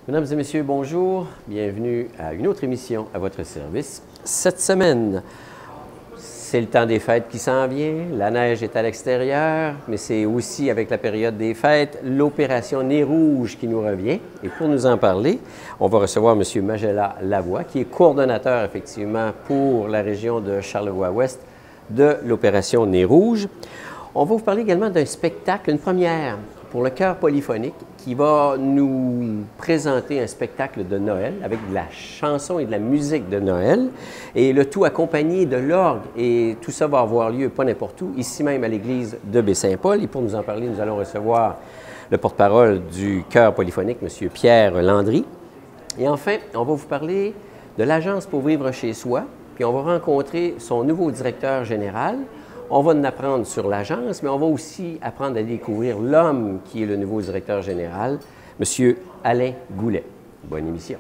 Mesdames et messieurs, bonjour. Bienvenue à une autre émission à votre service. Cette semaine, c'est le temps des fêtes qui s'en vient. La neige est à l'extérieur, mais c'est aussi avec la période des fêtes, l'opération Nez Rouge qui nous revient. Et pour nous en parler, on va recevoir M. Magella Lavoie, qui est coordonnateur effectivement pour la région de Charlevoix-Ouest de l'opération Nez Rouge. On va vous parler également d'un spectacle, une première pour le chœur polyphonique qui va nous présenter un spectacle de Noël avec de la chanson et de la musique de Noël et le tout accompagné de l'orgue. Et tout ça va avoir lieu pas n'importe où, ici même à l'église de Baie-Saint-Paul. Et pour nous en parler, nous allons recevoir le porte-parole du chœur polyphonique, M. Pierre Landry. Et enfin, on va vous parler de l'Agence pour vivre chez soi, puis on va rencontrer son nouveau directeur général. On va en apprendre sur l'agence, mais on va aussi apprendre à découvrir l'homme qui est le nouveau directeur général, M. Alain Goulet. Bonne émission.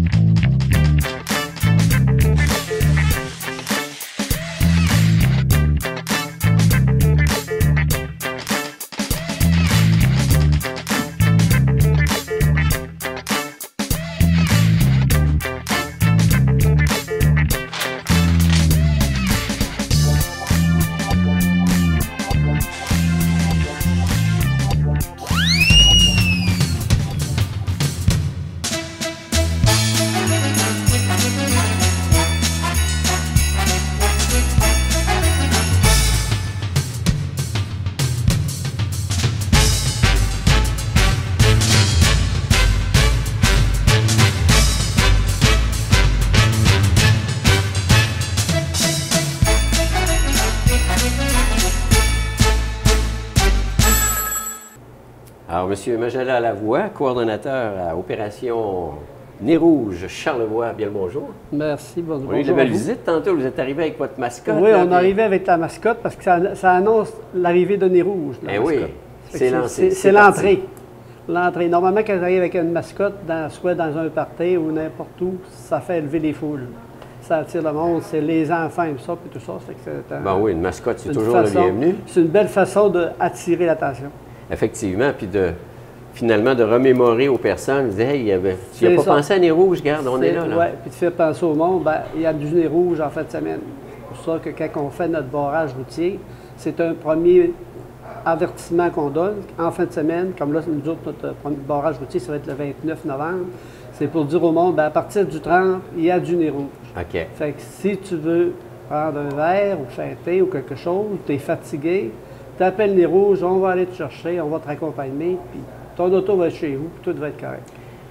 Alors, M. Magella Lavoie, coordonnateur à Opération Nez Rouge, Charlevoix, bien le bonjour. Merci, bonjour. On a eu de belles visites tantôt, vous êtes arrivé avec votre mascotte. Oui, là, on est arrivé avec la mascotte parce que ça annonce l'arrivée de Nez Rouge. Eh oui, c'est lancé. C'est l'entrée. L'entrée. Normalement, quand j'arrive avec une mascotte, soit dans un party ou n'importe où, ça fait lever les foules. Ça attire le monde, c'est les enfants et ça, puis tout ça. Ben oui, une mascotte, c'est toujours le bienvenu. C'est une belle façon d'attirer l'attention. Effectivement, puis finalement de remémorer aux personnes, dire, hey, tu n'as pas pensé à Nez Rouge, regarde, on est là. Oui, puis de faire penser au monde, ben, il y a du Nez Rouge en fin de semaine. C'est pour ça que quand on fait notre barrage routier, c'est un premier avertissement qu'on donne en fin de semaine. Comme là, nous autres, notre premier barrage routier, ça va être le 29 novembre. C'est pour dire au monde, ben, à partir du 30, il y a du Nez Rouge. OK. Fait que si tu veux prendre un verre ou chanter ou quelque chose, tu es fatigué, tu appelles Nez Rouge, on va aller te chercher, on va te raccompagner, puis ton auto va être chez vous, puis tout va être correct.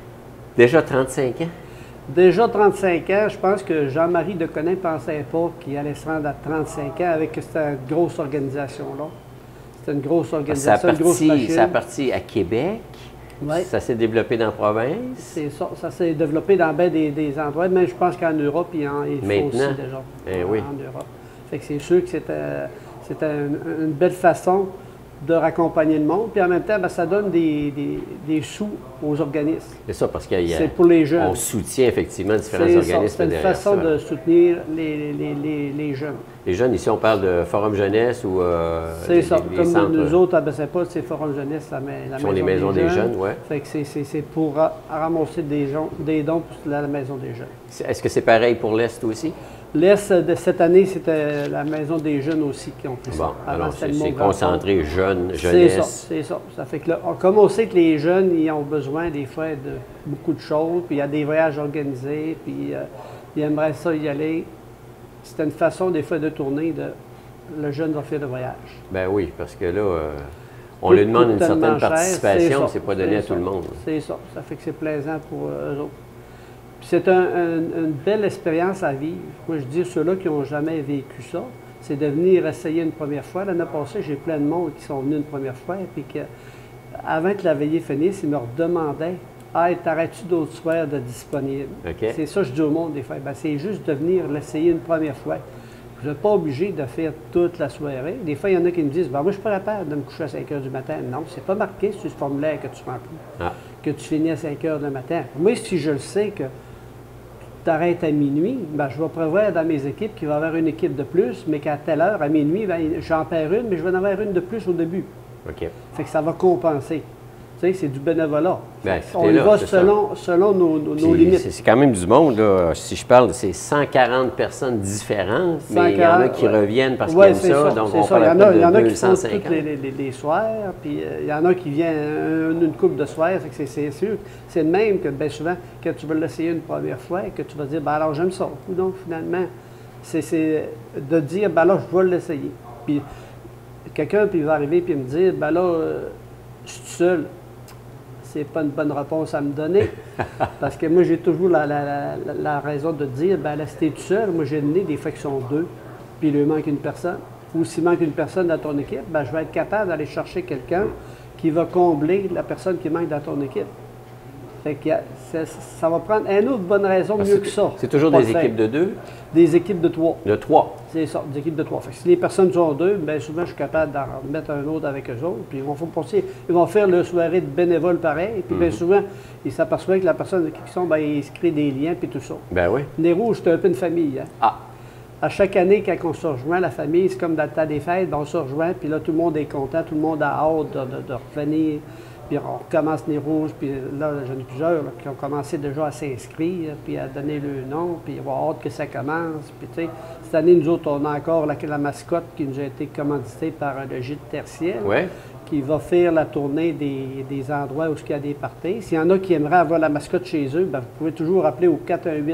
Déjà 35 ans? Déjà 35 ans, je pense que Jean-Marie Deconin ne pensait pas qu'il allait se rendre à 35 ans avec cette grosse organisation-là. C'était une grosse organisation, une grosse machine. Ça a parti à Québec, ouais. Ça s'est développé dans la province. C'est ça s'est développé dans bien des endroits, mais je pense qu'en Europe, il faut aussi déjà. Oui. En Europe. Fait que c'est sûr que c'était une belle façon de raccompagner le monde. Puis en même temps, ben, ça donne des sous aux organismes. C'est ça, parce qu'il y a... C'est pour les jeunes. On soutient effectivement différents organismes. C'est une façon de soutenir les jeunes. Les jeunes, ici, on parle de Forum Jeunesse ou... c'est ça. Comme centres, nous autres, à Baie-Saint-Paul, c'est Forum Jeunesse, les maisons des jeunes, oui. Fait que c'est pour ramasser des dons pour la maison des jeunes. Est-ce que c'est pareil pour l'Est aussi? L'Est de cette année, c'était la Maison des jeunes aussi qui ont pris ça. Bon, alors c'est concentré jeunes, jeunesse. C'est ça. Ça fait que là, comme on sait que les jeunes, ils ont besoin des fois de beaucoup de choses, puis il y a des voyages organisés, puis ils aimeraient ça y aller. C'était une façon des fois de tourner le jeune va faire le voyage. Ben oui, parce que là, on lui demande une certaine participation, c'est pas donné à tout le monde. C'est ça. Ça fait que c'est plaisant pour eux autres. C'est une belle expérience à vivre. Moi, je dis ceux-là qui n'ont jamais vécu ça, c'est de venir essayer une première fois. L'année passée, j'ai plein de monde qui sont venus une première fois, et puis avant que la veillée finisse, ils me redemandaient « Hey, t'arrêtes-tu d'autres soirs de disponible? Okay. » C'est ça que je dis au monde des fois. Ben, c'est juste de venir l'essayer une première fois. Vous n'êtes pas obligé de faire toute la soirée. Des fois, il y en a qui me disent ben, « Moi, je ne suis pas capable de me coucher à 5 heures du matin. » Non, c'est pas marqué sur ce formulaire que tu remplis, que tu finis à 5 heures du matin. Moi, si je le sais que t'arrêtes à minuit, ben, je vais prévoir dans mes équipes qu'il va y avoir une équipe de plus, mais qu'à telle heure, à minuit, ben, j'en perds une, mais je vais en avoir une de plus au début. OK. Fait que ça va compenser. Tu sais, c'est du bénévolat. Bien, On y là, va c'est selon nos limites. C'est quand même du monde, là. Si je parle, c'est 140 personnes différentes, mais il y en a qui reviennent parce qu'ils aiment ça, donc on parle de 250. Il y en a qui font 250. tous les soirs, puis il y en a qui viennent une couple de soirs, fait que c'est sûr. C'est le même que bien souvent, quand tu vas l'essayer une première fois, que tu vas dire, ben alors j'aime ça. Ou donc, finalement, c'est de dire, ben là, je vais l'essayer. Puis quelqu'un puis il va arriver puis me dire, ben là, je suis seul. C'est pas une bonne réponse à me donner. Parce que moi, j'ai toujours la raison de dire, ben là, si t'es tout seul, moi, j'ai donné des fois qui sont deux, puis il lui manque une personne. Ou s'il manque une personne dans ton équipe, ben je vais être capable d'aller chercher quelqu'un qui va combler la personne qui manque dans ton équipe. Fait que ça va prendre une autre bonne raison mieux que ça. C'est toujours des équipes de 2? Des équipes de 3. De 3. C'est ça, des équipes de 3. Fait que si les personnes sont 2, bien souvent, je suis capable d'en mettre un autre avec eux autres. Puis ils vont faire leur soirée de bénévoles pareil. Puis bien souvent, ils s'aperçoivent que la personne avec qui ils sont, bien, ils se créent des liens puis tout ça. Ben oui. Les Rouges, c'est un peu une famille. Hein? Ah. À chaque année, quand on se rejoint, la famille, c'est comme dans le temps des fêtes, ben, on se rejoint, puis là, tout le monde est content, tout le monde a hâte de revenir. Puis on recommence les Rouges, puis là, j'en ai plusieurs là, qui ont commencé déjà à s'inscrire, puis à donner le nom, puis ils ont hâte que ça commence. Puis tu sais, cette année, nous autres, on a encore la mascotte qui nous a été commanditée par le gîte Tertiel, qui va faire la tournée des endroits où il y a des parties. S'il y en a qui aimeraient avoir la mascotte chez eux, bien, vous pouvez toujours appeler au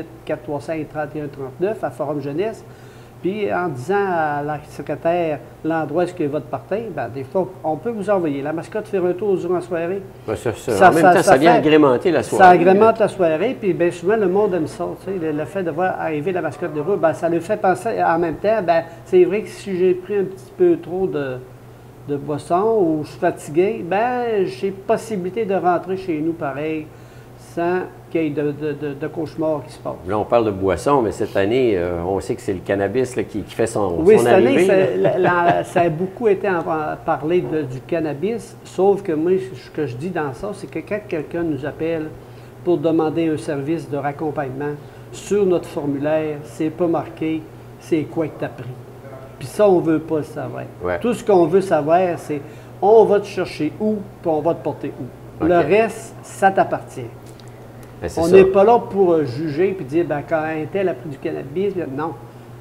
418-435-3139 à Forum Jeunesse. Puis en disant à la secrétaire l'endroit où est-ce qu'il y a votre partie, bien, des fois, on peut vous envoyer la mascotte faire un tour durant la soirée. Ben, en même temps, ça vient agrémenter la soirée. Ça agrémente la soirée, puis bien souvent, le monde aime ça. Tu sais, le fait de voir arriver la mascotte de roue, bien, ça le fait penser en même temps, bien, c'est vrai que si j'ai pris un petit peu trop de boisson ou je suis fatigué, bien, j'ai possibilité de rentrer chez nous pareil, sans qu'il y ait de cauchemars qui se passent. Là, on parle de boisson, mais cette année, on sait que c'est le cannabis là, qui fait son Oui, son cette arrivée. année, ça a beaucoup été parlé du cannabis, sauf que moi, ce que je dis dans ça, c'est que quand quelqu'un nous appelle pour demander un service de raccompagnement, sur notre formulaire, c'est pas marqué « c'est quoi que tu as pris ». Puis ça, on ne veut pas le savoir. Ouais. Tout ce qu'on veut savoir, c'est « on va te chercher où, puis on va te porter où ». Le reste, ça t'appartient. Ben, On n'est pas là pour juger et dire, ben, quand un tel a pris du cannabis, bien, non.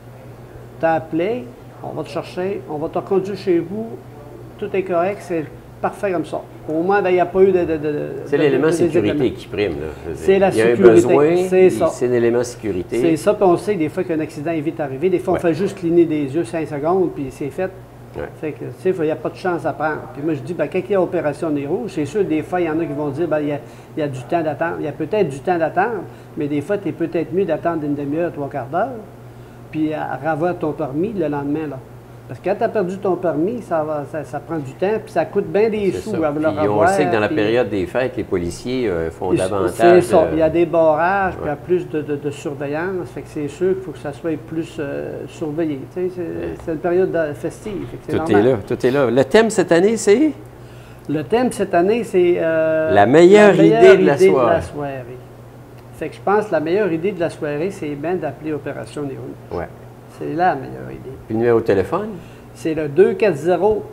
Tu as appelé, on va te chercher, on va te conduire chez vous, tout est correct, c'est parfait comme ça. Au moins, il n'y a pas eu de c'est l'élément sécurité qui prime. C'est la sécurité. Il y a un besoin, c'est c'est l'élément sécurité. C'est ça, puis on sait des fois qu'un accident est vite arrivé. Des fois, on fait juste cligner des yeux 5 secondes, puis c'est fait. Fait que, tu sais, il n'y a pas de chance à prendre. Puis moi, je dis, ben, quand il y a opération des rouges, c'est sûr, des fois, il y en a qui vont dire, ben, il y a du temps d'attente. Il y a peut-être du temps d'attente, mais des fois, tu es peut-être mieux d'attendre une demi-heure, 3/4 d'heure, puis à revoir ton permis le lendemain, là. Parce que quand tu as perdu ton permis, ça prend du temps, puis ça coûte bien des sous à le revoir. On sait que dans la période des fêtes, les policiers font davantage. C'est ça. Il y a des barrages, puis il y a plus de surveillance. Fait que c'est sûr qu'il faut que ça soit plus surveillé. Tu sais, c'est une période festive. Tout est là, tout est là. Le thème cette année, c'est? Le thème cette année, c'est... la meilleure idée de la soirée. Fait que je pense que la meilleure idée de la soirée, c'est bien d'appeler Opération Néo. Oui. C'est la meilleure idée. Puis le numéro de téléphone? C'est le 240-4011,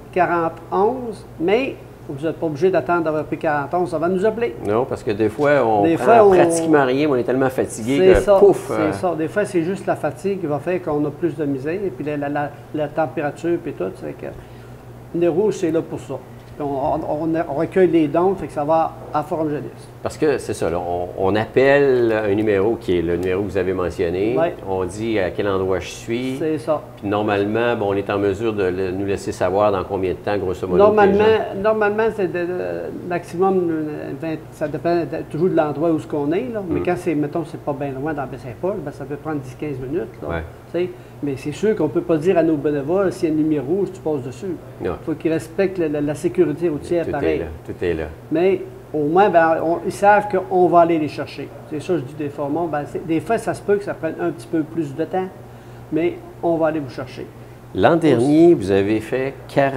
mais vous n'êtes pas obligé d'attendre d'avoir pris 4011 avant de nous appeler. Non, parce que des fois, on prend pratiquement rien, mais on est tellement fatigué que pouf! C'est ça. Des fois, c'est juste la fatigue qui va faire qu'on a plus de misère, et puis la température, puis tout. C'est que les rouges, c'est là pour ça. On recueille les dons, fait que ça va à Forum Jeunesse. Parce que c'est ça, là, on appelle un numéro qui est le numéro que vous avez mentionné. Ouais. On dit à quel endroit je suis. C'est ça. Puis normalement, on est en mesure de nous laisser savoir dans combien de temps, grosso modo. Normalement c'est maximum 20, ça dépend toujours de l'endroit où on est. Là. Mais quand c'est, mettons, c'est pas bien loin dans Baie-Saint-Paul, ben, ça peut prendre 10-15 minutes. Là, ouais. Mais c'est sûr qu'on ne peut pas dire à nos bénévoles, s'il y a un numéro rouge, tu passes dessus. Il faut qu'ils respectent la sécurité routière, pareil. Tout est là. Mais au moins, ils savent qu'on va aller les chercher. C'est ça que je dis des fois. Des fois, ça se peut que ça prenne un petit peu plus de temps, mais on va aller vous chercher. L'an dernier, vous avez fait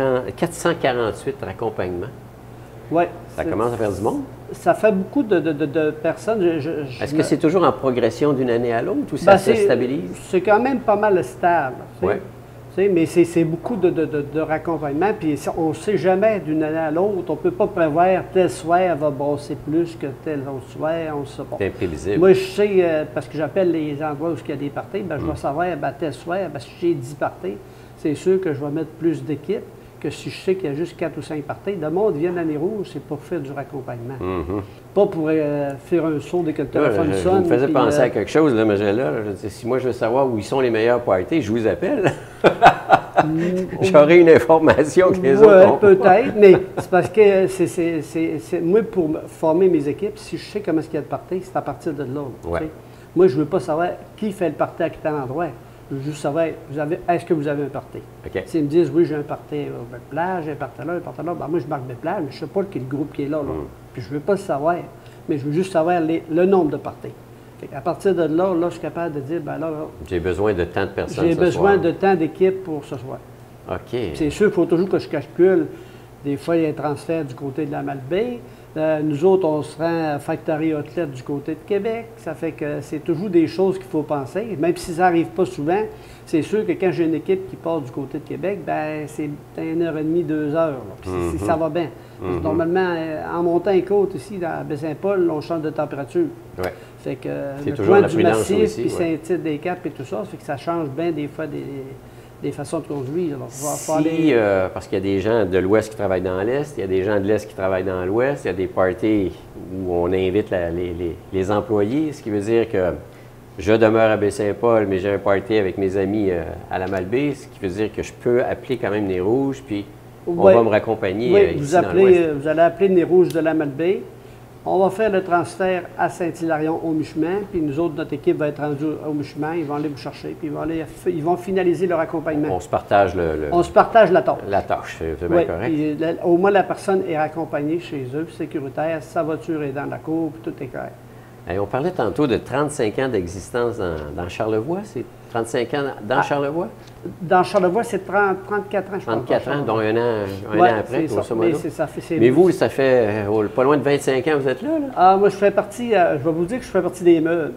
448 raccompagnements. Oui. Ça commence à faire du monde? Ça fait beaucoup de personnes. Est-ce que c'est toujours en progression d'une année à l'autre ou ça se stabilise? C'est quand même pas mal stable. Ouais. Tu sais, mais c'est beaucoup de raccompagnement, puis on ne sait jamais d'une année à l'autre. On ne peut pas prévoir tel soir va brasser plus que tel autre soir, on ne sait pas. C'est imprévisible. Moi, je sais, parce que j'appelle les endroits où il y a des parties, ben, je vais savoir, ben, tel soir, ben, si j'ai 10 parties, c'est sûr que je vais mettre plus d'équipes que si je sais qu'il y a juste 4 ou 5 parties. Le monde vient l'année rouge, c'est pour faire du raccompagnement. Pas pour faire un saut dès que le téléphone sonne. Vous me faisait penser à quelque chose, là, mais si moi je veux savoir où ils sont les meilleurs parties, je vous appelle. J'aurai une information que les autres ont. Peut-être, mais c'est parce que moi, pour former mes équipes, si je sais comment est-ce qu'il y a de parties, c'est à partir de là. Ouais. Moi, je ne veux pas savoir qui fait le party à quel endroit. Je veux juste savoir, est-ce que vous avez un party? Okay. S'ils me disent, oui, j'ai un party au plage, j'ai un party là, un party là, ben moi, je marque mes plages, mais je ne sais pas quel groupe qui est là. Puis je ne veux pas le savoir, mais je veux juste savoir le nombre de parties. À partir de là, je suis capable de dire, ben là j'ai besoin de tant de personnes. J'ai besoin de tant d'équipes pour ce soir. OK. C'est sûr, il faut toujours que je calcule. Des fois, il y a un transfert du côté de la Malbaie. Nous autres, on se rend à Factory Outlet du côté de Québec. Ça fait que c'est toujours des choses qu'il faut penser. Même si ça n'arrive pas souvent, c'est sûr que quand j'ai une équipe qui part du côté de Québec, ben c'est 1h30, 2 heures. Puis ça va bien. Normalement, en montant les côtes ici, à Baie-Saint-Paul, on change de température. Ouais. Fait que c'est le toujours point la du prudence massif, aussi, puis Saint-Tite des Caps et tout ça, ça fait que ça change bien des fois des façons de conduire. Parce qu'il y a des gens de l'Ouest qui travaillent dans l'Est, il y a des gens de l'Est qui travaillent dans l'Ouest, il y a des parties où on invite les employés, ce qui veut dire que je demeure à Baie-Saint-Paul, mais j'ai un party avec mes amis à la Malbaie, ce qui veut dire que je peux appeler quand même les Rouges, puis on va me raccompagner ici dans l'Ouest. Vous allez appeler les Rouges de la Malbaie. On va faire le transfert à Saint-Hilarion au Michemin, puis nous autres, notre équipe va être rendue au Michemin, ils vont aller vous chercher, puis ils vont finaliser leur accompagnement. On se partage On se partage la tâche. La tâche, c'est bien correct. Puis, au moins, la personne est raccompagnée chez eux, sécuritaire, sa voiture est dans la cour, puis tout est correct. Et on parlait tantôt de 35 ans d'existence dans Charlevoix. C'est 35 ans dans Charlevoix? Dans Charlevoix, c'est 34 ans, je pense. 34 ans, dont un an après, grosso modo. Mais vous, ça fait pas loin de 25 ans que vous êtes là? Ah, moi, je fais partie, je vais vous dire que je fais partie des meubles.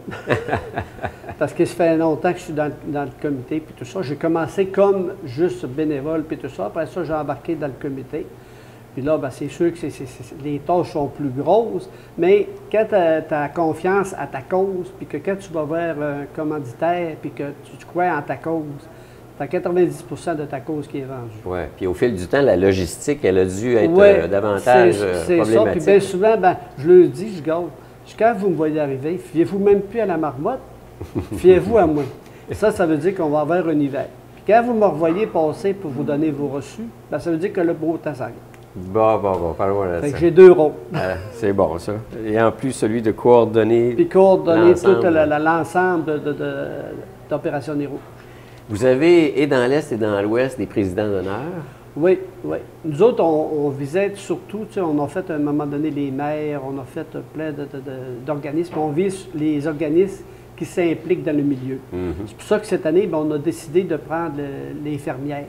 Parce que ça fait longtemps que je suis dans le comité, puis tout ça. J'ai commencé comme juste bénévole, puis tout ça. Après ça, j'ai embarqué dans le comité. Puis là, ben, c'est sûr que les tâches sont plus grosses, mais quand tu as confiance à ta cause, puis que quand tu vas vers un commanditaire, puis que tu crois en ta cause, tu as 90 de ta cause qui est vendue. Oui, puis au fil du temps, la logistique, elle a dû être davantage c'est problématique. Ça, puis bien souvent, ben, je le dis, je garde. Quand vous me voyez arriver, fiez-vous même plus à la marmotte, fiez-vous à moi. Ça veut dire qu'on va avoir un hiver. Puis quand vous me revoyez passer pour vous donner vos reçus, ben, ça veut dire que le beau temps s'arrête. Bon, parle-moi de ça. J'ai 2 rôles. C'est bon, ça. Et en plus, celui de coordonner. Puis coordonner tout l'ensemble d'Opération Nero. Vous avez, et dans l'Est et dans l'Ouest, des présidents d'honneur? Oui. Nous autres, on visite surtout, on a fait à un moment donné les maires, on a fait plein d'organismes. On vise les organismes qui s'impliquent dans le milieu. C'est pour ça que cette année, on a décidé de prendre les fermières.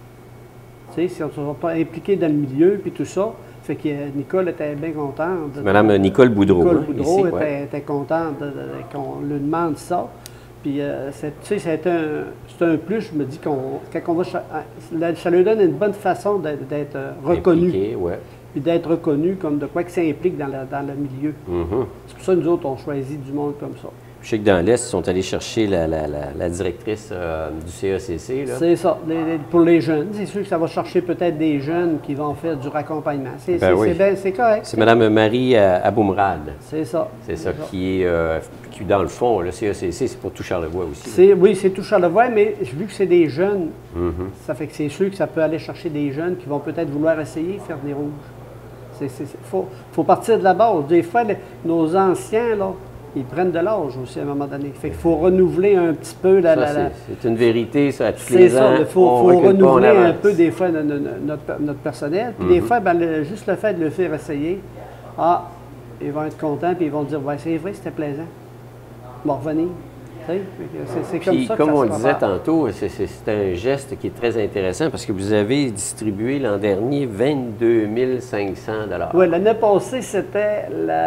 Si on ne soit pas impliqué dans le milieu, puis tout ça, fait que Nicole était bien contente. Madame Nicole Boudreau. Nicole Boudreau était contente qu'on lui demande ça. Puis, c'est un plus, je me dis, quand on va... Ça lui donne une bonne façon d'être reconnu. Impliqué, ouais. Puis d'être reconnu comme de quoi que ça implique dans le milieu. C'est pour ça que nous autres, on choisit du monde comme ça. Je sais que dans l'Est, ils sont allés chercher la directrice du CACC. C'est ça, pour les jeunes. C'est sûr que ça va chercher peut-être des jeunes qui vont faire du raccompagnement. C'est correct. C'est Mme Marie Aboumrad. C'est ça. C'est ça qui, dans le fond, le CACC, c'est pour tout Charlevoix aussi. Oui, c'est tout Charlevoix, mais vu que c'est des jeunes, ça fait que c'est sûr que ça peut aller chercher des jeunes qui vont peut-être vouloir essayer de faire des rouges. Il faut partir de la base. Des fois, nos anciens, là, ils prennent de l'âge aussi à un moment donné. Fait qu'il faut renouveler un petit peu c'est une vérité, ça, à tous les ans. Il faut renouveler un peu des fois notre personnel. Puis des fois, juste le fait de le faire essayer, ils vont être contents, puis ils vont dire, ouais, c'est vrai, c'était plaisant. Ils vont revenir. C'est comme ça que comme ça on se disait prépare. tantôt, c'est un geste qui est très intéressant parce que vous avez distribué l'an dernier 22 500 $. Oui, l'année passée, c'était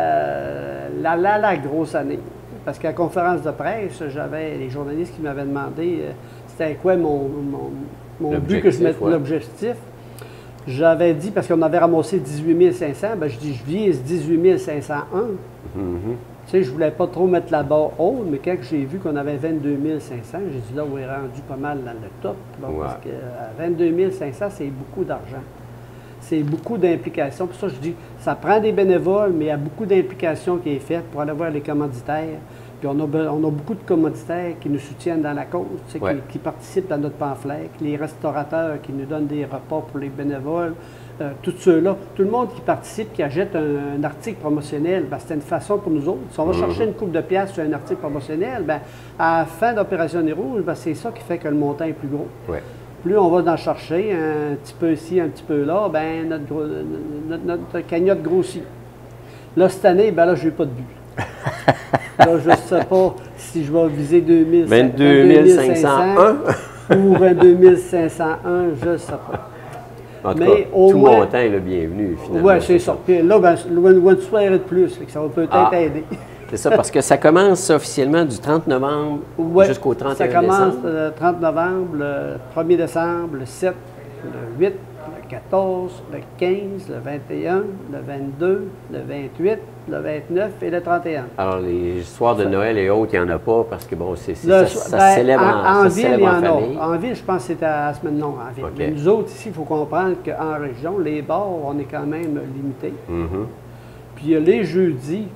la grosse année. Parce qu'à la conférence de presse, j'avais les journalistes qui m'avaient demandé c'était quoi mon but que je mette l'objectif, j'avais dit, parce qu'on avait ramassé 18 500, ben je dis, je vise 18 501. Tu sais, je voulais pas trop mettre la barre haute, mais quand j'ai vu qu'on avait 22 500, j'ai dit, là, on est rendu pas mal dans le top. Là, parce que 22 500, c'est beaucoup d'argent. C'est beaucoup d'implications. Pour ça, je dis, ça prend des bénévoles, mais il y a beaucoup d'implications qui est faite pour aller voir les commanditaires. Puis on a beaucoup de commanditaires qui nous soutiennent dans la cause, tu sais, qui participent dans notre pamphlet, les restaurateurs qui nous donnent des repas pour les bénévoles, tous ceux-là, tout le monde qui participe, qui achète un article promotionnel, ben, c'est une façon pour nous autres. Si on va chercher une coupe de piastres sur un article promotionnel, ben, à la fin d'Opération Nez Rouge, ben, c'est ça qui fait que le montant est plus gros. Plus on va en chercher, un petit peu ici, un petit peu là, ben, notre cagnotte grossit. Là, cette année, ben là, je n'ai pas de but. Là, je ne sais pas si je vais viser 22 501 ou 22 501, je ne sais pas. En tout cas, tout montant est le bienvenu, finalement. Oui, c'est ça. Puis là, ben, une soirée de plus, ça va peut-être aider. C'est ça, parce que ça commence officiellement du 30 novembre jusqu'au 31 décembre. Ça commence le 30 novembre, le 1er décembre, le 7, le 8, le 14, le 15, le 21, le 22, le 28, le 29 et le 31. Alors, les soirs de Noël et autres, il n'y en a pas parce que, bon, ça célèbre en famille. En ville, je pense que c'était à la semaine longue en ville. Mais nous autres, ici, il faut comprendre qu'en région, les bars, on est quand même limités. Puis les jeudis,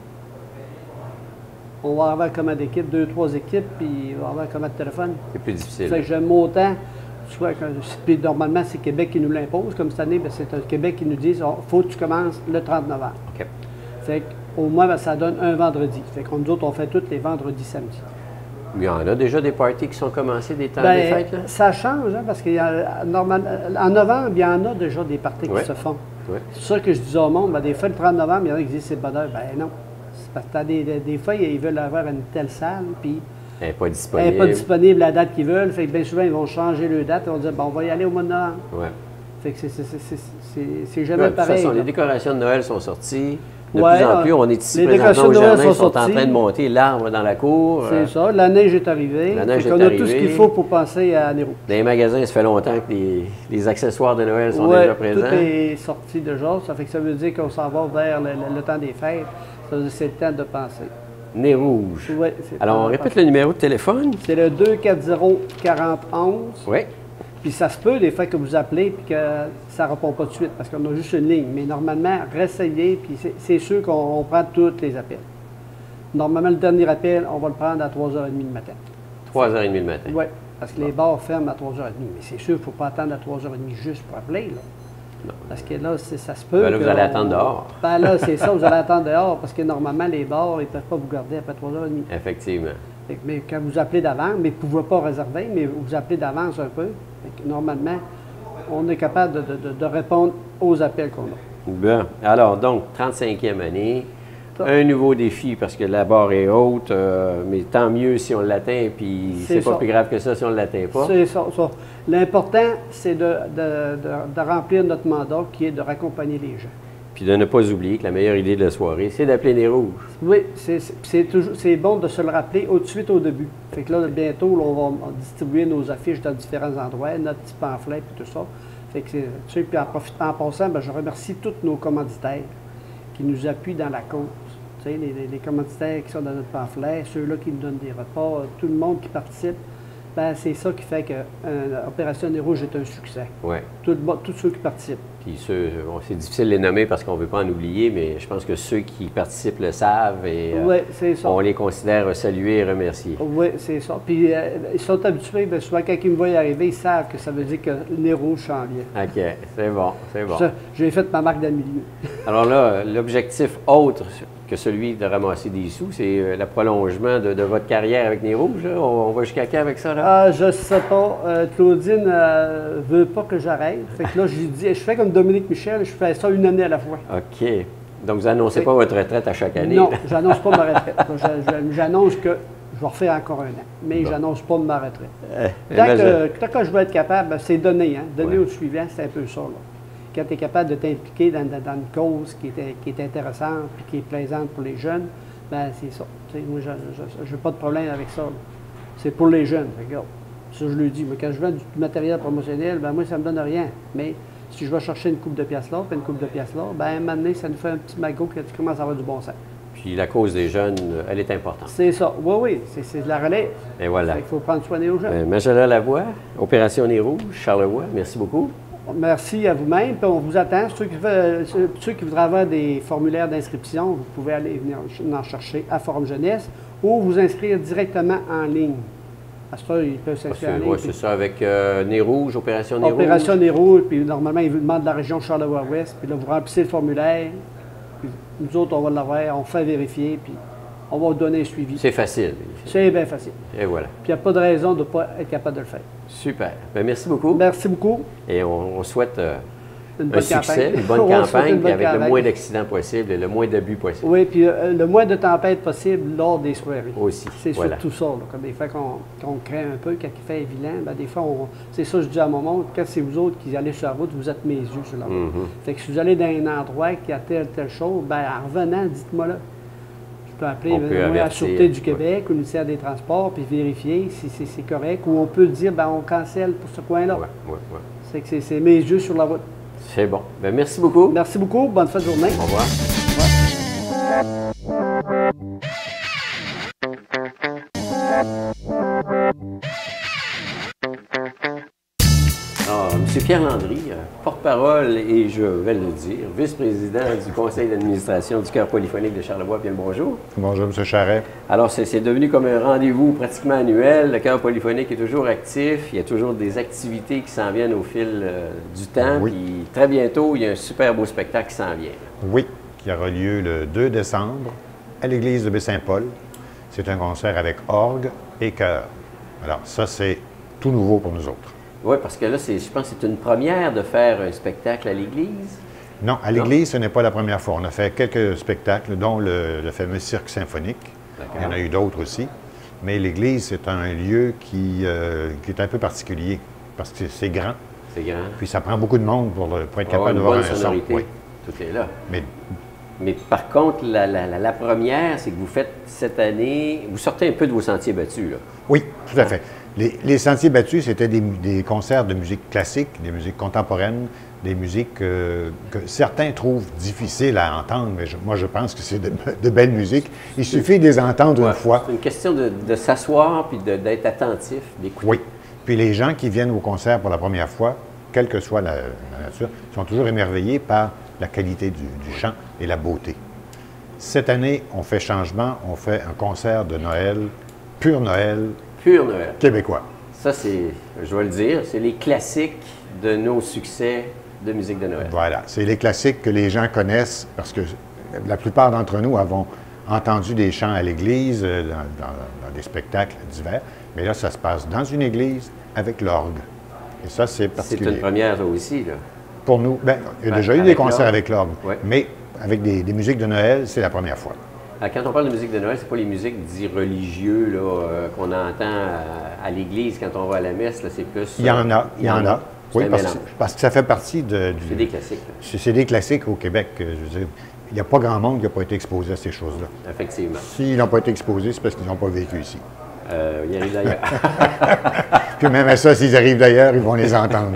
on va avoir combien d'équipes? 2-3 équipes, puis on va avoir combien de téléphones? C'est plus difficile. Fait que j'aime autant, puis normalement, c'est Québec qui nous l'impose, comme cette année, ben, c'est Québec qui nous dit il faut que tu commences le 30 novembre. Fait qu'au moins, ben, ça donne un vendredi. Fait que nous autres, on fait tous les vendredis, samedis. Il y en a déjà des parties qui sont commencées, des temps des fêtes? Là? Ça change, hein, parce qu'en novembre, il y en a déjà des parties qui se font. C'est ça que je disais au monde, ben, des fois, le 30 novembre, il y en a qui disent c'est bonheur. Ben non. Parce que des fois, ils veulent avoir une telle salle, puis elle n'est pas disponible. Elle n'est pas disponible la date qu'ils veulent. Fait que bien souvent, ils vont changer leur date et on va dire, bon, on va y aller au mois de novembre. Fait que c'est jamais pareil. De toute façon, les décorations de Noël sont sorties. De plus en plus, on est ici présentement au jardin, ils sont en train de monter l'arbre dans la cour. C'est ça, la neige est arrivée. La neige est arrivée. On a tout ce qu'il faut pour passer à Nez Rouge. Dans les magasins, ça fait longtemps que les accessoires de Noël sont déjà présents. Tout est sorti déjà. Ça fait que ça veut dire qu'on s'en va vers le temps des fêtes. Ça veut dire que c'est le temps de penser. Nez Rouge. Oui, alors, on répète le numéro de téléphone. C'est le 240-4011. Oui. Puis ça se peut des fois que vous appelez et que ça ne répond pas de suite parce qu'on a juste une ligne. Mais normalement, ressayez, puis c'est sûr qu'on prend tous les appels. Normalement, le dernier appel, on va le prendre à 3h30 du matin. 3h30 le matin. Oui, parce que les bars ferment à 3h30. Mais c'est sûr qu'il ne faut pas attendre à 3h30 juste pour appeler, là. Non. Parce que là, ça se peut. Ben là, vous allez attendre dehors. Ben là, c'est ça, vous allez attendre dehors parce que normalement, les bars, ils ne peuvent pas vous garder après 3h30. Effectivement. Mais quand vous appelez d'avance, mais vous ne pouvez pas réserver, mais vous appelez d'avance un peu. Normalement, on est capable de répondre aux appels qu'on a. Bien. Alors, donc, 35e année. Un nouveau défi parce que la barre est haute, mais tant mieux si on l'atteint, puis c'est pas plus grave que ça si on ne l'atteint pas. C'est ça. L'important, c'est de remplir notre mandat qui est de raccompagner les gens. Puis de ne pas oublier que la meilleure idée de la soirée, c'est d'appeler Nez Rouge. Oui, c'est bon de se le rappeler tout de suite au début. Fait que là, bientôt, là, on va distribuer nos affiches dans différents endroits, notre petit pamphlet et tout ça. Fait que tu sais, puis en passant, ben, je remercie tous nos commanditaires qui nous appuient dans la cause. Tu sais, les commanditaires qui sont dans notre pamphlet, ceux-là qui nous donnent des repas, tout le monde qui participe, ben, c'est ça qui fait que Opération Nez Rouge est un succès. Oui. Tous ceux qui participent. Puis c'est difficile de les nommer parce qu'on ne veut pas en oublier, mais je pense que ceux qui participent le savent et on les considère salués et remerciés. Oui, c'est ça. Puis ils sont habitués, bien souvent quand ils me voient arriver, ils savent que ça veut dire que Nez Rouge s'en vient. OK, c'est bon, c'est bon. J'ai fait ma marque dans le milieu. Alors là, l'objectif autre que celui de ramasser des sous, c'est le prolongement de votre carrière avec Nez Rouge. Là. On va jusqu'à quand avec ça? Là? Ah, je sais pas. Claudine ne veut pas que j'arrête. Fait que là, je fais comme Dominique Michel, je fais ça une année à la fois. OK. Donc, vous n'annoncez pas votre retraite à chaque année? Non, je n'annonce pas ma retraite. J'annonce que je vais refaire encore un an, mais je n'annonce pas ma retraite. Tant que je vais être capable, c'est donner. Hein? Donner au suivant, c'est un peu ça. Là. Quand tu es capable de t'impliquer dans une cause qui est intéressante et qui est plaisante pour les jeunes, ben c'est ça. T'sais, moi, je n'ai pas de problème avec ça. C'est pour les jeunes. Regarde. Ça, je le dis. Moi, quand je vends du matériel promotionnel, ben moi, ça ne me donne rien. Mais si je vais chercher une coupe de pièces là, puis une coupe de pièces là, ben à un moment donné, ça nous fait un petit magot que tu commences à avoir du bon sens. Puis la cause des jeunes, elle est importante. C'est ça. Oui, oui. C'est de la relève. Et voilà. Il faut prendre soin des jeunes. Magella Lavoie, Opération Nez Rouge, Charlevoix, merci beaucoup. Merci à vous-même. Puis on vous attend. Ceux qui voudraient avoir des formulaires d'inscription, vous pouvez aller venir en chercher à Forum Jeunesse ou vous inscrire directement en ligne. À ce temps, ils peuvent s'inscrire en ligne. Oui, c'est ça, avec Nez Rouge, Opération Nez Rouge. Opération Nez Rouge, puis normalement, ils vous demandent de la région Charlevoix-Ouest, puis là, vous remplissez le formulaire, puis nous autres, on va l'avoir, on fait vérifier, puis on va vous donner un suivi. C'est facile. C'est bien facile. Et voilà. Puis il n'y a pas de raison de ne pas être capable de le faire. Super. Bien, merci beaucoup. Merci beaucoup. Et on souhaite Une un succès, une bonne campagne, puis avec le moins d'accidents possible et le moins d'abus possible. Oui, puis le moins de tempêtes possible lors des soirées. Aussi. C'est voilà. surtout ça. Là, comme des fois qu'on craint un peu, quand il fait vilain, ben des fois, c'est ça, je dis à mon monde, quand c'est vous autres qui allez sur la route, vous êtes mes yeux sur la route. Fait que si vous allez dans un endroit qui a telle chose, ben en revenant, dites-moi là. Je peux appeler la Sûreté du Québec ou le ministère des Transports, puis vérifier si c'est correct, ou on peut dire, ben on cancelle pour ce coin-là. Oui. C'est que c'est mes yeux sur la route. C'est bon. Bien, merci beaucoup. Merci beaucoup. Bonne fin de journée. Au revoir. Alors, M. Pierre Landry, porte-parole et je vais le dire, vice-président du conseil d'administration du Chœur polyphonique de Charlevoix. Bien le bonjour. Bonjour, M. Charret. Alors, c'est devenu comme un rendez-vous pratiquement annuel. Le Chœur polyphonique est toujours actif. Il y a toujours des activités qui s'en viennent au fil du temps. Oui. Puis très bientôt, il y a un super beau spectacle qui s'en vient. Oui, qui aura lieu le 2 décembre à l'église de Baie-Saint-Paul. C'est un concert avec orgue et chœur. Alors, ça, c'est tout nouveau pour nous autres. Oui, parce que là, je pense que c'est une première de faire un spectacle à l'église. Non, à l'église, ce n'est pas la première fois. On a fait quelques spectacles, dont le fameux cirque symphonique. Il y en a eu d'autres aussi. Mais l'église, c'est un lieu qui est un peu particulier, parce que c'est grand. C'est grand. Puis ça prend beaucoup de monde pour être capable de voir un son. Oui. Tout est là. Mais par contre, la première, c'est que vous faites cette année, vous sortez un peu de vos sentiers battus, là. oui, tout à fait. Les sentiers battus, c'était des concerts de musique classique, des musiques contemporaines, des musiques que certains trouvent difficiles à entendre, mais moi, je pense que c'est de belles musiques. Il suffit de les entendre une fois. C'est une question de s'asseoir puis d'être attentif, d'écouter. Oui. Puis les gens qui viennent au concert pour la première fois, quelle que soit la nature, sont toujours émerveillés par la qualité du chant et la beauté. Cette année, on fait changement, on fait un concert de Noël, pur Noël, québécois. Ça, je vais le dire, c'est les classiques de nos succès de musique de Noël. Voilà, c'est les classiques que les gens connaissent parce que la plupart d'entre nous avons entendu des chants à l'église, dans des spectacles divers, mais là, ça se passe dans une église avec l'orgue. Et ça, c'est particulier. C'est une première, ça aussi, là. Pour nous, bien, il y a déjà eu des concerts avec l'orgue, ouais. Mais avec des musiques de Noël, c'est la première fois. Quand on parle de musique de Noël, c'est pas les musiques dites religieuses qu'on entend à l'église quand on va à la messe, là, c'est plus... Il y en a. Oui, parce que ça fait partie c'est des classiques. C'est des classiques au Québec. Je veux dire, il n'y a pas grand monde qui n'a pas été exposé à ces choses-là. Effectivement. S'ils n'ont pas été exposés, c'est parce qu'ils n'ont pas vécu ici. Ils arrivent d'ailleurs. Puis même à ça, s'ils arrivent d'ailleurs, ils vont les entendre.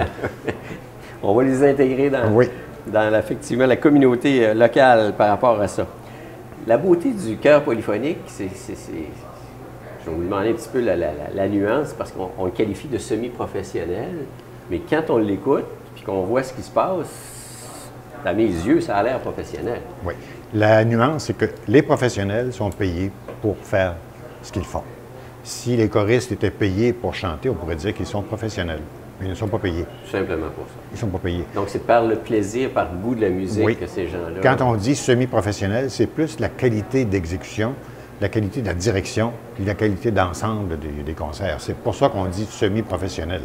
On va les intégrer dans effectivement, la communauté locale par rapport à ça. La beauté du chœur polyphonique, je vais vous demander un petit peu la nuance, parce qu'on le qualifie de semi-professionnel, mais quand on l'écoute, puis qu'on voit ce qui se passe, à mes yeux, ça a l'air professionnel. Oui. La nuance, c'est que les professionnels sont payés pour faire ce qu'ils font. Si les choristes étaient payés pour chanter, on pourrait dire qu'ils sont professionnels. Mais ils ne sont pas payés. Tout simplement pour ça. Ils ne sont pas payés. Donc, c'est par le plaisir, par le goût de la musique que ces gens-là... Quand on dit semi-professionnel, c'est plus la qualité d'exécution, la qualité de la direction, puis la qualité d'ensemble des concerts. C'est pour ça qu'on dit semi-professionnel.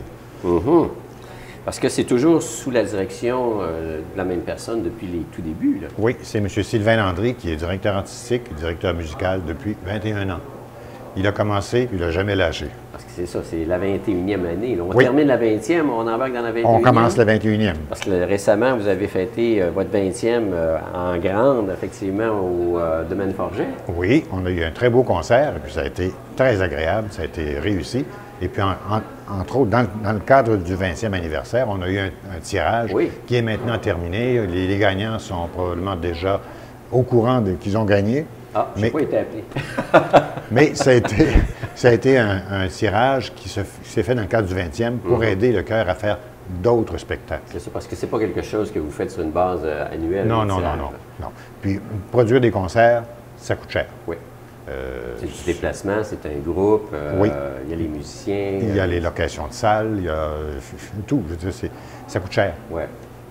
Parce que c'est toujours sous la direction de la même personne depuis les tout débuts, là. Oui, c'est M. Sylvain Landry qui est directeur artistique, directeur musical depuis 21 ans. Il a commencé, puis il n'a jamais lâché. Parce que c'est ça, c'est la 21e année. Là. On termine la 20e, on embarque dans la 21e. On commence la 21e. Parce que récemment, vous avez fêté votre 20e en grande, effectivement, au Domaine Forget. Oui, on a eu un très beau concert, et puis ça a été très agréable, ça a été réussi. Et puis, entre autres, dans le cadre du 20e anniversaire, on a eu un tirage qui est maintenant terminé. Les gagnants sont probablement déjà au courant qu'ils ont gagné. Ah, je n'ai pas été appelé. Mais ça a été un tirage qui s'est fait dans le cadre du 20e pour aider le chœur à faire d'autres spectacles. C'est ça, parce que c'est pas quelque chose que vous faites sur une base annuelle. Non. Puis, produire des concerts, ça coûte cher. Oui. C'est du déplacement, c'est un groupe, il y a les musiciens. Il y a les locations de salles, il y a tout. Je veux dire, ça coûte cher. Oui.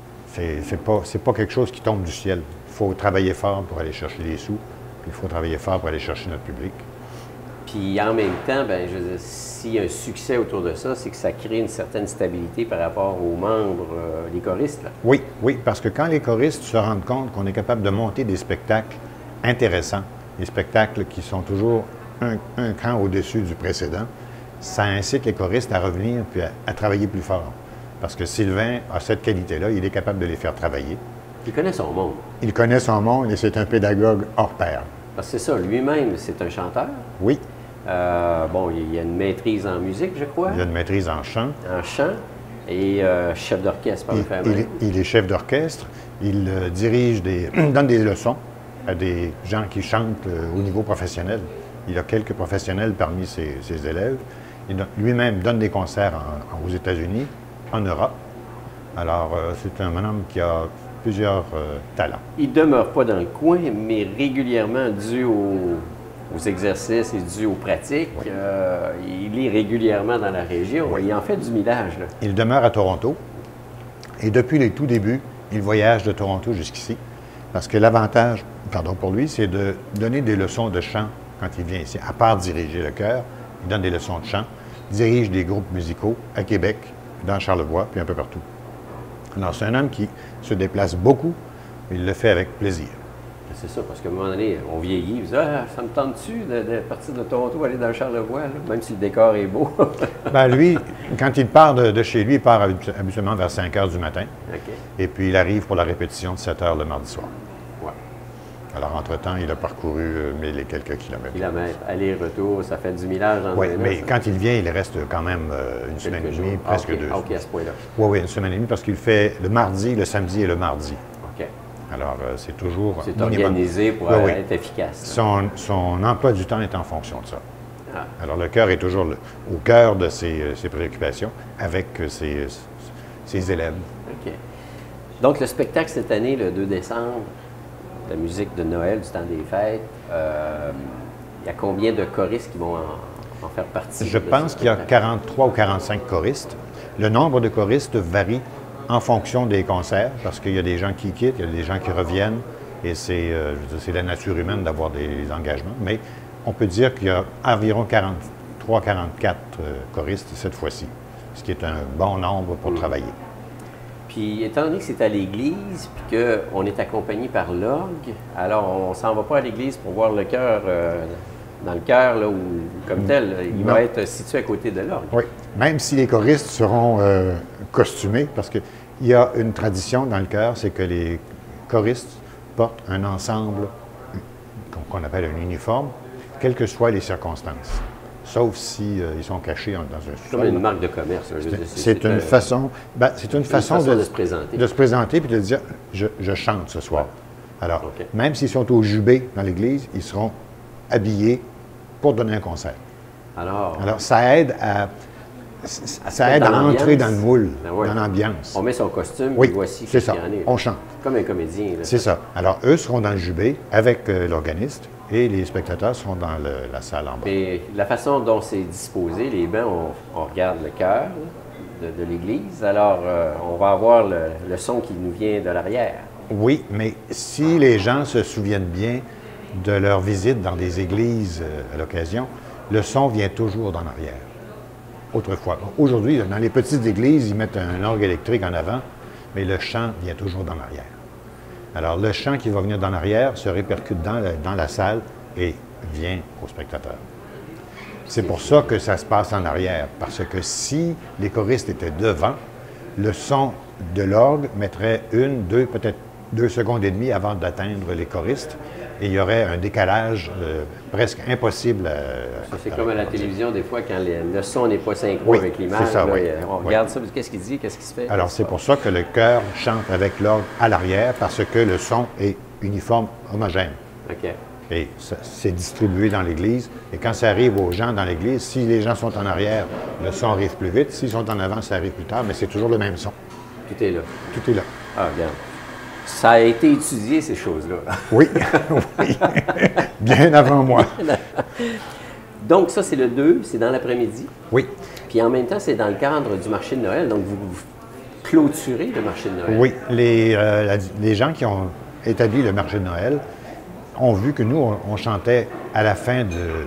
C'est pas quelque chose qui tombe du ciel. Il faut travailler fort pour aller chercher les sous, puis il faut travailler fort pour aller chercher notre public. Puis en même temps, je veux dire, s'il y a un succès autour de ça, c'est que ça crée une certaine stabilité par rapport aux membres, les choristes. Là. Oui, parce que quand les choristes se rendent compte qu'on est capable de monter des spectacles intéressants, des spectacles qui sont toujours un cran au-dessus du précédent, ça incite les choristes à revenir puis à travailler plus fort. Parce que Sylvain a cette qualité-là, il est capable de les faire travailler. Il connaît son monde. Il connaît son monde et c'est un pédagogue hors pair. Parce que c'est ça, lui-même, c'est un chanteur. Oui. Il y a une maîtrise en musique, je crois. Il a une maîtrise en chant. En chant. Et chef d'orchestre, par il est chef d'orchestre. Il donne des leçons à des gens qui chantent au niveau professionnel. Il a quelques professionnels parmi ses élèves. Lui-même donne des concerts aux États-Unis, en Europe. Alors, c'est un bonhomme qui a plusieurs talents. Il ne demeure pas dans le coin, mais régulièrement, dû aux exercices et dû aux pratiques, il est régulièrement dans la région. Oui. Il en fait du millage. Là. Il demeure à Toronto. Et depuis les tout débuts, il voyage de Toronto jusqu'ici. Parce que l'avantage, pour lui, c'est de donner des leçons de chant quand il vient ici. À part diriger le chœur, il donne des leçons de chant, dirige des groupes musicaux à Québec, dans Charlevoix, puis un peu partout. Alors, c'est un homme qui se déplace beaucoup, mais il le fait avec plaisir. C'est ça, parce qu'à un moment donné, on vieillit, on se dit « Ah, ça me tente-tu de partir de Toronto, aller dans Charlevoix, là, même si le décor est beau? » Lui, quand il part de chez lui, il part habituellement vers 5 heures du matin. Okay. Et puis, il arrive pour la répétition de 7 heures le mardi soir. Ouais. Alors, entre-temps, il a parcouru 1000 et quelques kilomètres. Aller-retour, ça fait du millage en Oui, mais quand il vient, il reste quand même une semaine et demie, presque 2 semaines. OK, à ce point-là. Oui, une semaine et demie, parce qu'il fait le mardi, le samedi et le mardi. OK. Alors, c'est toujours... C'est organisé pour être efficace. Son emploi du temps est en fonction de ça. Ah. Alors, le cœur est toujours au cœur de ses préoccupations avec ses élèves. OK. Donc, le spectacle cette année, le 2 décembre, la musique de Noël, du temps des fêtes, il y a combien de choristes qui vont en faire partie? Je pense qu'il y a 43 ou 45 choristes. Le nombre de choristes varie en fonction des concerts, parce qu'il y a des gens qui quittent, il y a des gens qui reviennent, et c'est la nature humaine d'avoir des engagements. Mais on peut dire qu'il y a environ 43-44 choristes cette fois-ci, ce qui est un bon nombre pour travailler. Puis, étant donné que c'est à l'église, puis qu'on est accompagné par l'orgue, alors on ne s'en va pas à l'église pour voir le chœur dans le chœur, là, ou comme tel, il va être situé à côté de l'orgue. Oui, même si les choristes seront costumés, parce qu'il y a une tradition dans le chœur, c'est que les choristes portent un ensemble qu'on appelle un uniforme, quelles que soient les circonstances. Sauf si ils sont cachés dans un sous-sol. Comme une marque de commerce. C'est une façon, de se présenter puis de dire je chante ce soir. Alors, même s'ils sont au jubé dans l'église, ils seront habillés pour donner un concert. Alors ça aide à entrer dans le moule, dans l'ambiance. On met son costume, et voici ce qu'il y en est. On chante. Comme un comédien. C'est ça. Alors, eux seront dans le jubé avec l'organiste et les spectateurs seront dans la salle en bas. Et la façon dont c'est disposé, les bancs, on regarde le chœur de l'église. Alors, on va avoir le son qui nous vient de l'arrière. Oui, mais si les gens se souviennent bien de leur visite dans des églises à l'occasion, le son vient toujours dans l'arrière. Autrefois. Aujourd'hui, dans les petites églises, ils mettent un orgue électrique en avant, mais le chant vient toujours dans l'arrière. Alors, le chant qui va venir dans l'arrière se répercute dans la salle et vient aux spectateurs. C'est pour ça que ça se passe en arrière, parce que si les choristes étaient devant, le son de l'orgue mettrait peut-être 2 secondes et demie avant d'atteindre les choristes, et il y aurait un décalage presque impossible à C'est comme à la télévision, des fois, quand le son n'est pas synchro Oui, avec l'image. c'est ça, là, oui. On regarde ça, qu'est-ce qu'il dit, qu'est-ce qui se fait? Alors, c'est pour ça que le chœur chante avec l'orgue à l'arrière, parce que le son est uniforme, homogène. OK. Et c'est distribué dans l'Église. Et quand ça arrive aux gens dans l'Église, si les gens sont en arrière, le son arrive plus vite. S'ils sont en avant, ça arrive plus tard, mais c'est toujours le même son. Tout est là. Tout est là. Ah, regarde. Ça a été étudié, ces choses-là. Oui, oui. Bien avant moi. Donc, ça, c'est le 2, c'est dans l'après-midi. Oui, Puis en même temps, c'est dans le cadre du marché de Noël. Donc, vous clôturez le marché de Noël. oui. Les gens qui ont établi le marché de Noël ont vu que nous, on chantait à la fin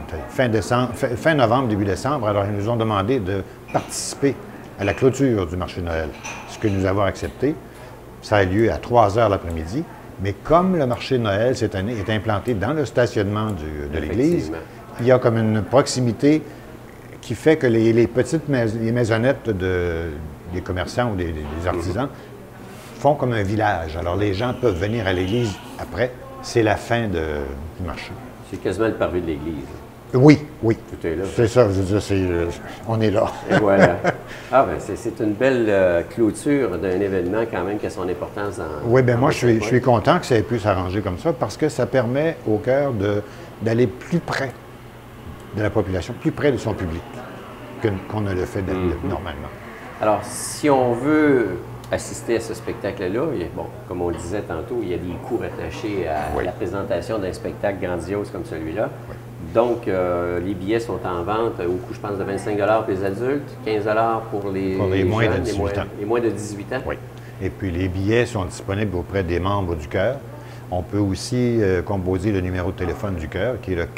novembre, début décembre. Alors, ils nous ont demandé de participer à la clôture du marché de Noël, ce que nous avons accepté. Ça a lieu à 3 heures l'après-midi. Mais comme le marché de Noël, cette année, est implanté dans le stationnement de l'Église, il y a comme une proximité qui fait que les petites les maisonnettes des commerçants ou des artisans font comme un village. Alors, les gens peuvent venir à l'Église après. C'est la fin du marché. C'est quasiment le parvis de l'Église. Oui, oui. Tout est là. C'est ça, je veux dire, on est là. Et voilà. Ah, bien, c'est une belle clôture d'un événement quand même qui a son importance dans... Oui, bien dans moi, votre je époque. suis content que ça ait pu s'arranger comme ça parce que ça permet au cœur d'aller plus près de la population, plus près de son public qu'on ne le fait normalement. Alors, si on veut assister à ce spectacle-là, bon, comme on le disait tantôt, il y a des coûts attachés à la présentation d'un spectacle grandiose comme celui-là. Oui. Donc, les billets sont en vente au coût, je pense, de 25 pour les adultes, 15 pour les moins de jeunes, 18 ans. les moins de 18 ans. Oui. Et puis, les billets sont disponibles auprès des membres du chœur. On peut aussi composer le numéro de téléphone du chœur, qui est le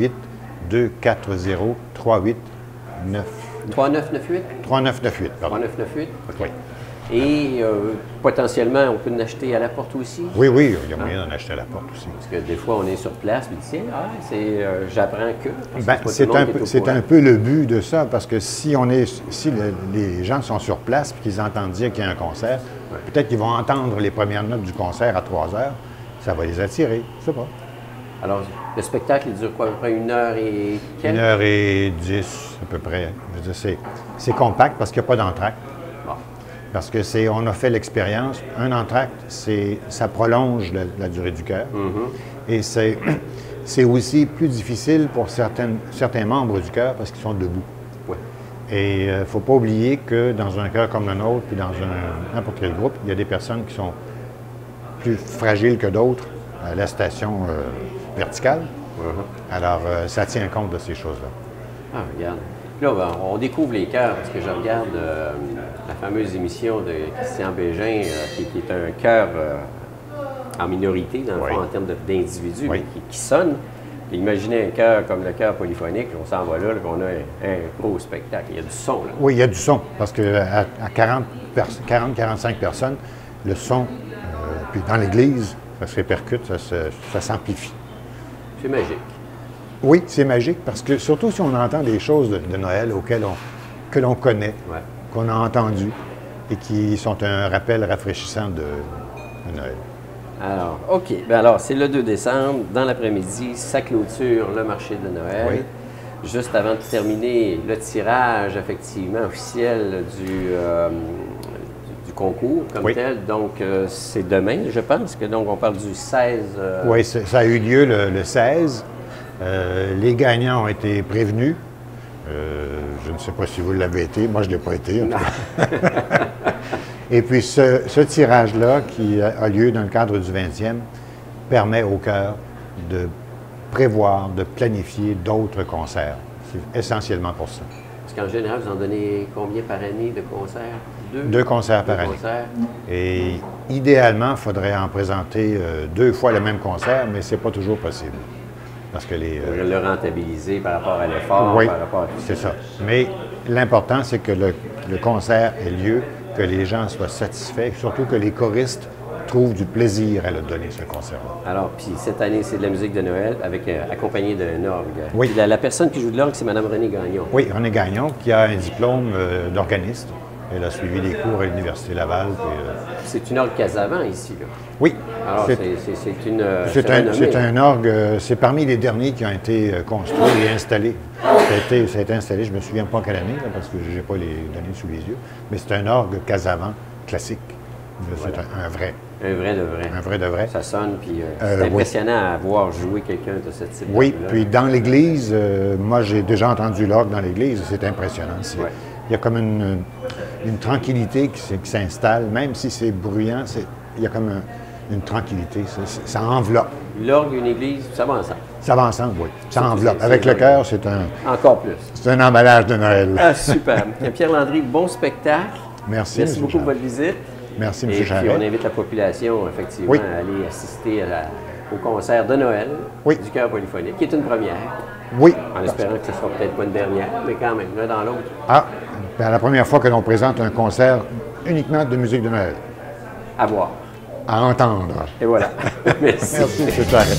418-240-3898. 3998? 3998, pardon. 3998? OK. Oui. Et potentiellement, on peut en acheter à la porte aussi? Oui, oui, il y a moyen d'en acheter à la porte aussi. Parce que des fois, on est sur place, puis tiens, j'apprends que. Ben, c'est un peu le but de ça, parce que si les gens sont sur place et qu'ils entendent dire qu'il y a un concert, peut-être qu'ils vont entendre les premières notes du concert à 3 heures, ça va les attirer, je sais pas. Alors, le spectacle, il dure quoi, à peu près 1h10? 1h10 à peu près. Je veux dire, c'est compact parce qu'il n'y a pas d'entracte. Bon. Parce que on a fait l'expérience, un entracte, ça prolonge la durée du chœur. Et c'est aussi plus difficile pour certains membres du chœur parce qu'ils sont debout. Ouais. Et il ne faut pas oublier que dans un chœur comme le nôtre, puis dans n'importe quel groupe, il y a des personnes qui sont plus fragiles que d'autres à la station verticale. Alors, ça tient compte de ces choses-là. Ah, regarde. Là, ben, on découvre les chœurs, parce que je regarde la fameuse émission de Christian Bégin, qui est un chœur en minorité, dans le fond, en termes d'individus, mais qui sonne. Imaginez un chœur comme le chœur polyphonique, on s'en va là, qu'on a un gros spectacle. Il y a du son, là. Oui, il y a du son, parce qu'à 40-45 personnes, le son, puis dans l'église, ça se répercute, ça s'amplifie. C'est magique. Oui, c'est magique, parce que surtout si on entend des choses de Noël que l'on connaît, qu'on a entendues, et qui sont un rappel rafraîchissant de Noël. Alors, OK. Bien alors, c'est le 2 décembre, dans l'après-midi, ça clôture le marché de Noël. Oui. Juste avant de terminer le tirage, effectivement, officiel du concours comme tel. Donc, c'est demain, je pense, que donc on parle du 16... Oui, ça a eu lieu le 16. Les gagnants ont été prévenus. Je ne sais pas si vous l'avez été. Moi, je ne l'ai pas été. En tout cas. Et puis, ce tirage-là, qui a lieu dans le cadre du 20e, permet au chœur de prévoir, de planifier d'autres concerts. C'est essentiellement pour ça. Parce qu'en général, vous en donnez combien par année de concerts? 2 concerts par année. Et idéalement, il faudrait en présenter 2 fois le même concert, mais ce n'est pas toujours possible. Parce que le rentabiliser par rapport à l'effort, par rapport à tout ça. C'est ça. Mais l'important, c'est que le concert ait lieu, que les gens soient satisfaits, surtout que les choristes trouvent du plaisir à le donner, ce concert-là. Alors, puis cette année, c'est de la musique de Noël, accompagnée d'un orgue. Oui. Puis la personne qui joue de l'orgue, c'est Mme Renée Gagnon. Oui, Renée Gagnon, qui a un diplôme d'organiste. Elle a suivi des cours à l'Université Laval. C'est une orgue Casavant ici, là. Oui, Alors, C'est un orgue, c'est parmi les derniers qui ont été construits et installés. Ça a été installé, je ne me souviens pas quelle année, là, parce que je n'ai pas les données sous les yeux, mais c'est un orgue Casavant classique. C'est un vrai. Un vrai de vrai. Un vrai de vrai. Ça sonne, puis c'est impressionnant à voir jouer quelqu'un de ce type. Oui, puis dans l'église, moi j'ai déjà entendu l'orgue dans l'église, c'est impressionnant. Il y a comme une tranquillité qui s'installe, même si c'est bruyant, il y a comme une tranquillité, ça enveloppe. L'orgue, une église, ça va ensemble. Ça va ensemble, oui. Ça enveloppe. Avec le cœur, c'est un... Encore plus. C'est un emballage de Noël. Ah, super. Pierre Landry, bon spectacle. Merci. Merci beaucoup pour votre visite. Merci, M. Et Charret. puis, on invite la population, effectivement, à aller assister au concert de Noël du Chœur polyphonique, qui est une première. Oui. En espérant que ce ne sera peut-être pas une dernière, mais quand même, l'un dans l'autre. Ah, bien, la première fois que l'on présente un concert uniquement de musique de Noël. À voir. À entendre. Et voilà. Merci. Merci, M. Charret.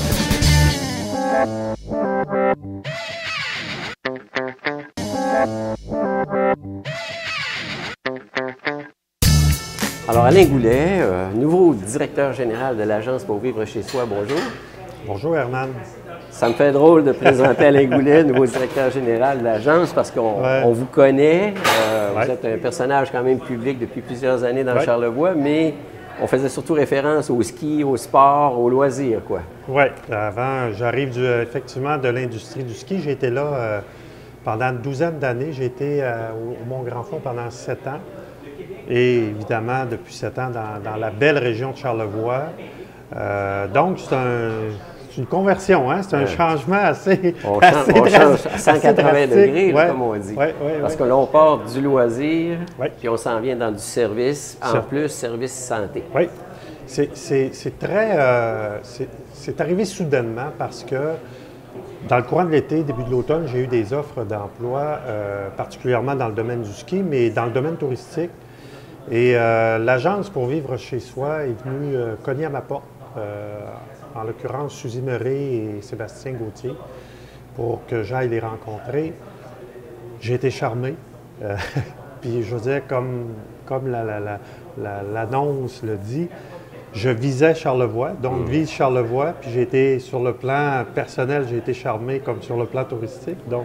Alors, Alain Goulet, nouveau directeur général de l'Agence pour vivre chez soi, bonjour. Bonjour, Herman. Ça me fait drôle de présenter Alain Goulet, nouveau directeur général de l'Agence, parce qu'on vous connaît. Vous êtes un personnage quand même public depuis plusieurs années dans Charlevoix, mais on faisait surtout référence au ski, au sport, aux loisirs, quoi. Oui, avant, j'arrive effectivement de l'industrie du ski. J'ai été là pendant une douzaine d'années. J'ai été au Mont-Grand-Fond pendant 7 ans. Et évidemment, depuis 7 ans, dans la belle région de Charlevoix. Donc, c'est une conversion, hein? C'est un changement assez On change à 180 degrés, comme on dit. Parce que là, on part du loisir, puis on s'en vient dans du service, en plus, service santé. Oui. C'est arrivé soudainement parce que dans le courant de l'été, début de l'automne, j'ai eu des offres d'emploi, particulièrement dans le domaine du ski, mais dans le domaine touristique. Et l'Agence pour vivre chez soi est venue cogner à ma porte, en l'occurrence Suzy Meuret et Sébastien Gauthier, pour que j'aille les rencontrer. J'ai été charmé. Puis je veux dire, comme l'annonce le dit, je visais Charlevoix, donc vise Charlevoix, puis j'ai été, sur le plan personnel, j'ai été charmé comme sur le plan touristique. Donc,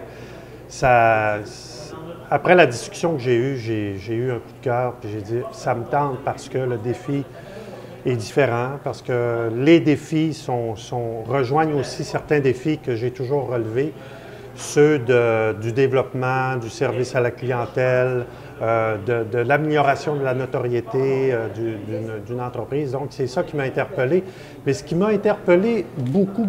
après la discussion que j'ai eue, j'ai eu un coup de cœur, puis j'ai dit, ça me tente parce que le défi est différent, parce que les défis rejoignent aussi certains défis que j'ai toujours relevés, ceux du développement, du service à la clientèle, de l'amélioration de la notoriété d'une entreprise. Donc, c'est ça qui m'a interpellé. Mais ce qui m'a interpellé beaucoup,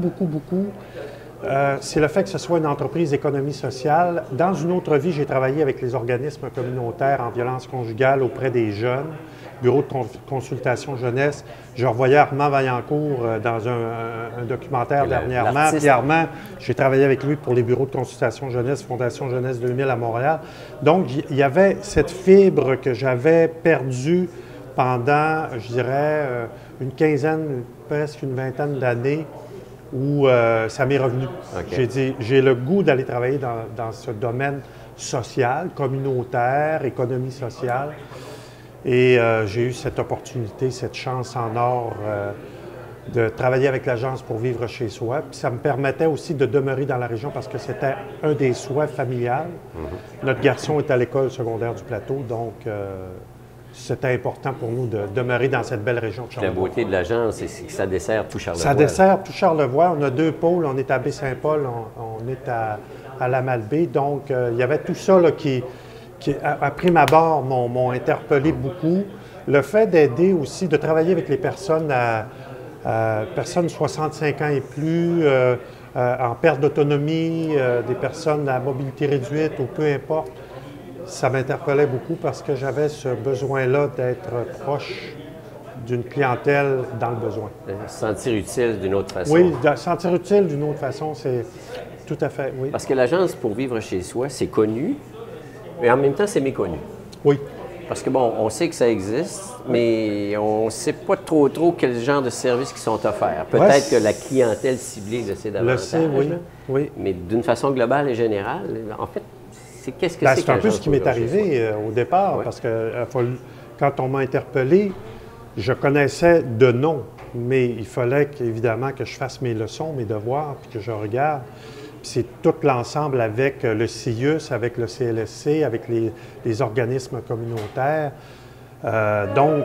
c'est le fait que ce soit une entreprise d'économie sociale. Dans une autre vie, j'ai travaillé avec les organismes communautaires en violence conjugale auprès des jeunes, bureau de consultation jeunesse. Je revoyais Armand Vaillancourt dans un documentaire dernièrement. Puis Armand, j'ai travaillé avec lui pour les bureaux de consultation jeunesse, Fondation Jeunesse 2000 à Montréal. Donc, il y avait cette fibre que j'avais perdue pendant, je dirais, une quinzaine, presque une vingtaine d'années, où ça m'est revenu. J'ai dit, j'ai le goût d'aller travailler dans ce domaine social, communautaire, économie sociale. Et j'ai eu cette opportunité, cette chance en or de travailler avec l'Agence pour vivre chez soi. Puis ça me permettait aussi de demeurer dans la région parce que c'était un des souhaits familiales. Notre garçon est à l'école secondaire du Plateau, donc c'était important pour nous de demeurer dans cette belle région de Charlevoix. La beauté de l'Agence, c'est que ça dessert tout Charlevoix. Ça dessert tout Charlevoix. On a 2 pôles. On est à Baie-Saint-Paul, on est à la Malbaie. Donc, il y avait tout ça là, qui à prime abord, m'ont interpellé beaucoup. Le fait d'aider aussi, de travailler avec les personnes personnes 65 ans et plus, en perte d'autonomie, des personnes à mobilité réduite ou peu importe, ça m'interpellait beaucoup parce que j'avais ce besoin-là d'être proche d'une clientèle dans le besoin. Se sentir utile d'une autre façon. Oui, se sentir utile d'une autre façon, c'est tout à fait, oui. Parce que l'Agence pour vivre chez soi, c'est connu, mais en même temps, c'est méconnu. Oui. Parce que, bon, on sait que ça existe, mais on ne sait pas trop quel genre de services qui sont offerts. Peut-être que la clientèle ciblée le sait davantage. Le sait, oui. Mais d'une façon globale et générale, en fait, qu'est-ce que c'est? C'est un peu ce qui m'est arrivé au départ, parce que quand on m'a interpellé, je connaissais de nom mais il fallait évidemment que je fasse mes leçons, mes devoirs, puis que je regarde. Puis c'est tout l'ensemble avec le CIUS, avec le CLSC, avec les organismes communautaires. Donc,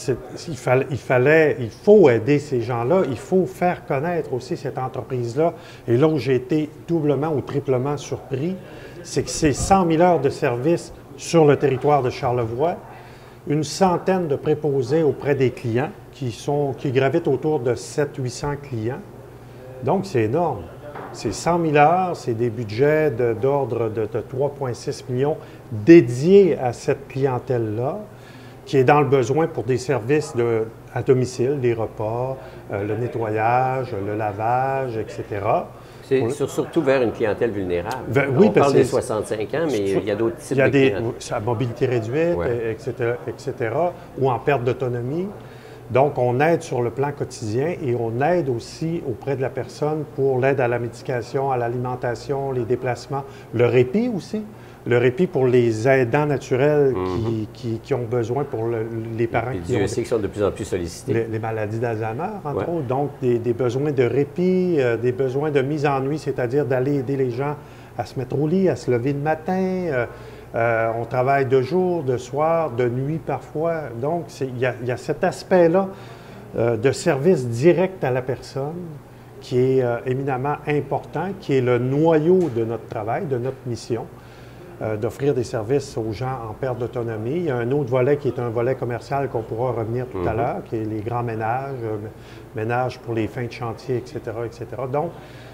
il faut aider ces gens-là, il faut faire connaître aussi cette entreprise-là. Et là où j'ai été doublement ou triplement surpris, c'est que c'est 100 000 heures de service sur le territoire de Charlevoix, une centaine de préposés auprès des clients qui gravitent autour de 700-800 clients. Donc, c'est énorme. C'est 100 000 heures, c'est des budgets d'ordre de 3,6 millions dédiés à cette clientèle-là, qui est dans le besoin pour des services à domicile, des repas, le nettoyage, le lavage, etc. C'est surtout vers une clientèle vulnérable. Oui, on parle des 65 ans, mais il y a d'autres types de clients. À mobilité réduite, etc., ou en perte d'autonomie. Donc, on aide sur le plan quotidien et on aide aussi auprès de la personne pour l'aide à la médication, à l'alimentation, les déplacements, le répit aussi. Le répit pour les aidants naturels qui ont besoin pour les parents qui ont sont de plus en plus sollicités. Les maladies d'Alzheimer, entre autres. Donc, des besoins de répit, des besoins de mise en nuit, c'est-à-dire d'aller aider les gens à se mettre au lit, à se lever le matin. On travaille de jour, de soir, de nuit parfois. Donc, il y a cet aspect-là de service direct à la personne qui est éminemment important, qui est le noyau de notre travail, de notre mission. D'offrir des services aux gens en perte d'autonomie. Il y a un autre volet qui est un volet commercial qu'on pourra revenir tout à l'heure, qui est les grands ménages, ménages pour les fins de chantier, etc., etc. Donc,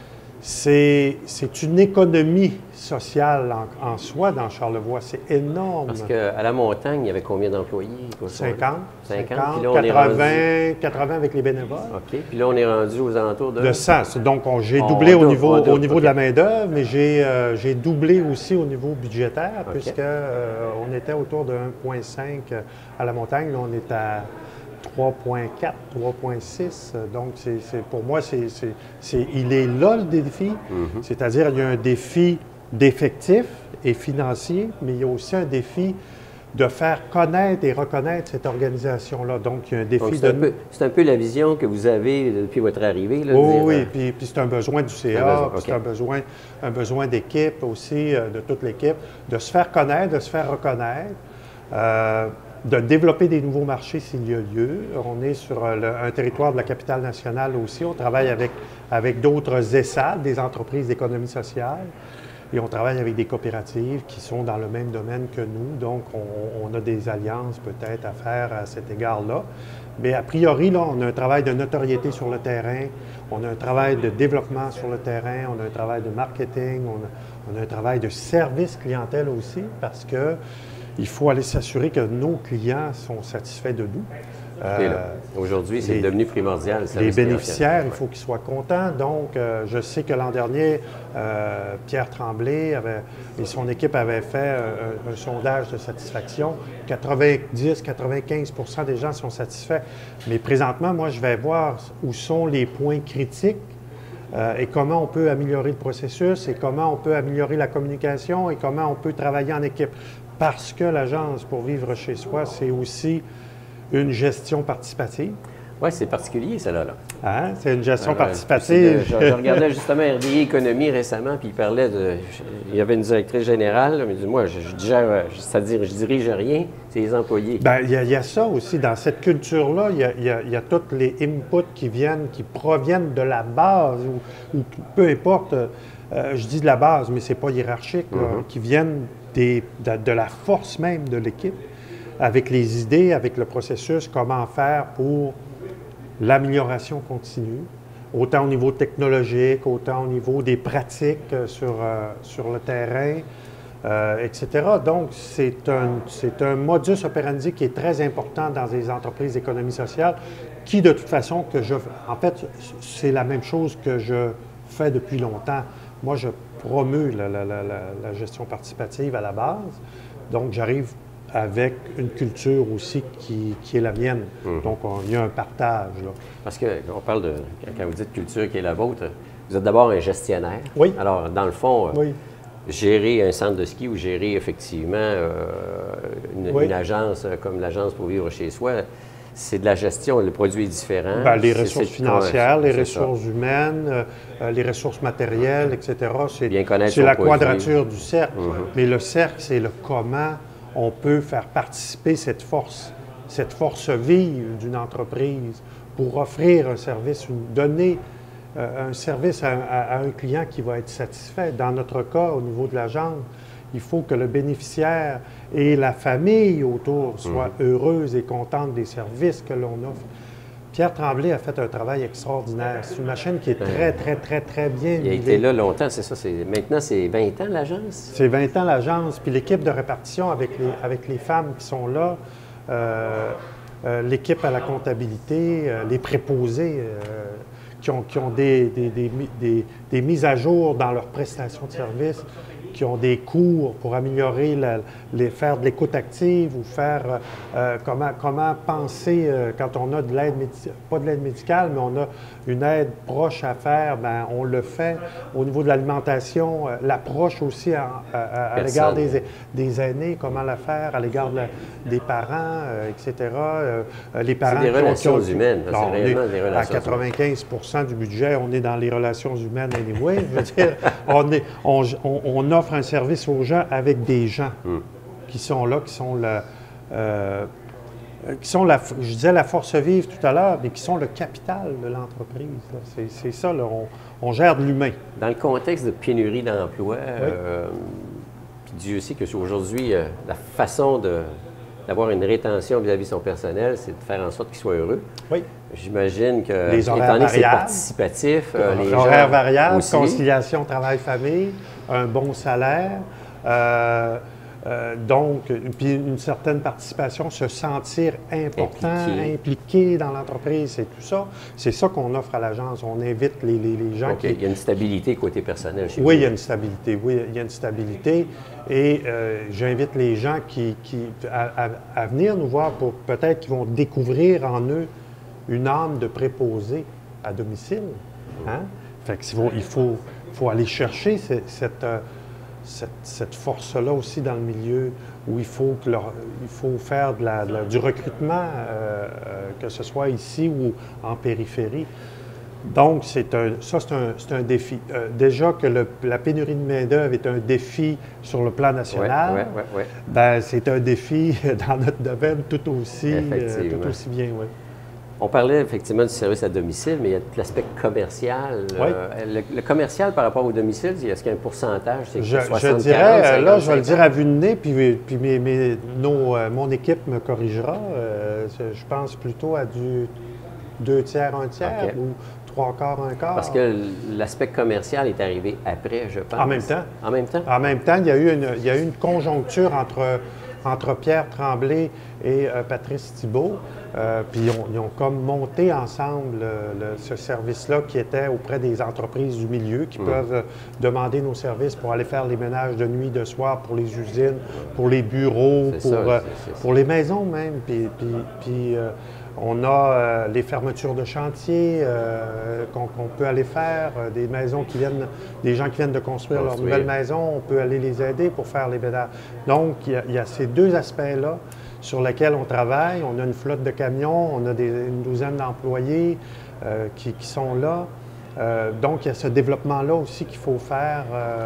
c'est une économie sociale en soi dans Charlevoix. C'est énorme. Parce qu'à la montagne, il y avait combien d'employés? 50. 50. Puis là, 80 avec les bénévoles. OK. Puis là, on est rendu aux alentours de... De 100. Donc, j'ai doublé au niveau de la main-d'œuvre, mais j'ai doublé aussi au niveau budgétaire, puisqu'on était autour de 1,5 à la montagne. Là, on est à 3,4, 3,6. Donc, pour moi, il est là le défi. C'est-à-dire, il y a un défi d'effectifs et financier, mais il y a aussi un défi de faire connaître et reconnaître cette organisation-là. Donc, il y a un défi c'est un peu la vision que vous avez depuis votre arrivée. Là, oui, puis c'est un besoin du CA, c'est un besoin d'équipe aussi, de toute l'équipe, de se faire connaître, de se faire reconnaître. De développer des nouveaux marchés s'il y a lieu. On est sur un territoire de la capitale nationale aussi. On travaille avec d'autres ESAD, des entreprises d'économie sociale, et on travaille avec des coopératives qui sont dans le même domaine que nous. Donc, on a des alliances peut-être à faire à cet égard-là. Mais a priori, là, on a un travail de notoriété sur le terrain, on a un travail de développement sur le terrain, on a un travail de marketing, on a un travail de service clientèle aussi, parce que il faut aller s'assurer que nos clients sont satisfaits de nous. Aujourd'hui, c'est devenu primordial. Les bénéficiaires, il faut qu'ils soient contents. Donc, je sais que l'an dernier, Pierre Tremblay et son équipe avaient fait un sondage de satisfaction. 90-95 des gens sont satisfaits. Mais présentement, moi, je vais voir où sont les points critiques et comment on peut améliorer le processus et comment on peut améliorer la communication et comment on peut travailler en équipe. Parce que l'Agence pour vivre chez soi, c'est aussi une gestion participative. Oui, c'est particulier, celle-là. Hein? C'est une gestion participative. Je regardais justement RDI Économie récemment, puis il parlait de... Il y avait une directrice générale, mais moi, c'est-à-dire, je dirige rien, c'est les employés. Bien, il y a ça aussi. Dans cette culture-là, il y a tous les inputs qui proviennent de la base, ou peu importe, je dis de la base, mais c'est pas hiérarchique, qui viennent de la force même de l'équipe, avec les idées, avec le processus, comment faire pour l'amélioration continue, autant au niveau technologique, autant au niveau des pratiques sur le terrain, etc. Donc, c'est un modus operandi qui est très important dans les entreprises d'économie sociale, qui, de toute façon, en fait, c'est la même chose que je fais depuis longtemps. Moi, je promeux la gestion participative à la base. Donc, j'arrive avec une culture aussi qui est la mienne. Donc, il y a un partage. Là. Parce qu'on parle de, quand vous dites culture qui est la vôtre, vous êtes d'abord un gestionnaire. Oui. Alors, dans le fond, gérer un centre de ski ou gérer effectivement une agence comme l'Agence pour vivre chez soi, c'est de la gestion, le produit est différent. Ben, les C'est- ressources c'est- financières, les c'est ça. ressources humaines, les ressources matérielles, etc. Bien connaître C'est son la produit. quadrature du cercle. Mais le cercle, c'est le comment on peut faire participer cette force vive d'une entreprise pour offrir un service, donner un service à un client qui va être satisfait. Dans notre cas, au niveau de l'agence, il faut que le bénéficiaire et la famille autour soient heureuses et contentes des services que l'on offre. Pierre Tremblay a fait un travail extraordinaire. C'est une machine qui est très, très, très, très bien Il a été là longtemps, c'est ça. Maintenant, c'est 20 ans, l'agence? C'est 20 ans l'agence, puis l'équipe de répartition avec les femmes qui sont là, l'équipe à la comptabilité, les préposés qui ont des mises à jour dans leurs prestations de services, qui ont des cours pour améliorer, faire de l'écoute active ou faire comment penser quand on a de l'aide pas de l'aide médicale, mais on a une aide proche à faire, bien, on le fait. Au niveau de l'alimentation, l'approche aussi à l'égard des aînés, comment la faire, à l'égard des parents, etc. Les parents C'est des relations humaines, Non, c'est réellement des à relations 95 du budget, on est dans les relations humaines anyway. Je veux dire, on offre un service aux gens avec des gens qui sont là, qui sont je disais la force vive tout à l'heure, mais qui sont le capital de l'entreprise. C'est ça, là, on gère de l'humain. Dans le contexte de pénurie d'emploi, puis Dieu sait qu'aujourd'hui, la façon d'avoir une rétention vis-à-vis de son personnel, c'est de faire en sorte qu'il soit heureux. Oui. J'imagine que, Les horaires étant donné que c'est variables, participatif, les horaires gens variables, aussi, conciliation travail-famille, un bon salaire, donc, puis une certaine participation, se sentir important, impliqué dans l'entreprise, c'est tout ça. C'est ça qu'on offre à l'agence. On invite les gens qui... Il y a une stabilité côté personnel chez vous. Oui, il y a une stabilité. Oui, il y a une stabilité. Et j'invite les gens à venir nous voir pour peut-être qu'ils vont découvrir en eux une âme de préposé à domicile. Hein? Fait que il faut aller chercher cette force-là aussi dans le milieu où il faut faire du recrutement, que ce soit ici ou en périphérie. Donc, c'est un défi. Déjà que la pénurie de main-d'œuvre est un défi sur le plan national, ben, c'est un défi dans notre domaine tout aussi bien. Oui. On parlait effectivement du service à domicile, mais il y a tout l'aspect commercial. Oui. Le commercial par rapport au domicile, est-ce qu'il y a un pourcentage? Je dirais, là, je vais le dire à vue de nez, puis mon équipe me corrigera. Je pense plutôt à du 2 tiers, 1 tiers, ou 3 quarts, 1 quart. Parce que l'aspect commercial est arrivé après, je pense. En même temps. En même temps? En même temps, il y a eu une conjoncture entre Pierre Tremblay et Patrice Thibault. Puis ils ont comme monté ensemble ce service-là qui était auprès des entreprises du milieu qui peuvent demander nos services pour aller faire les ménages de nuit, de soir, pour les usines, pour les bureaux, pour les maisons même. Puis on a les fermetures de chantier qu'on peut aller faire, des gens qui viennent de construire leur nouvelle maison, on peut aller les aider pour faire les ménages. Donc, il y a ces deux aspects-là sur lesquels on travaille. On a une flotte de camions, on a une douzaine d'employés qui sont là. Donc, il y a ce développement-là aussi qu'il faut faire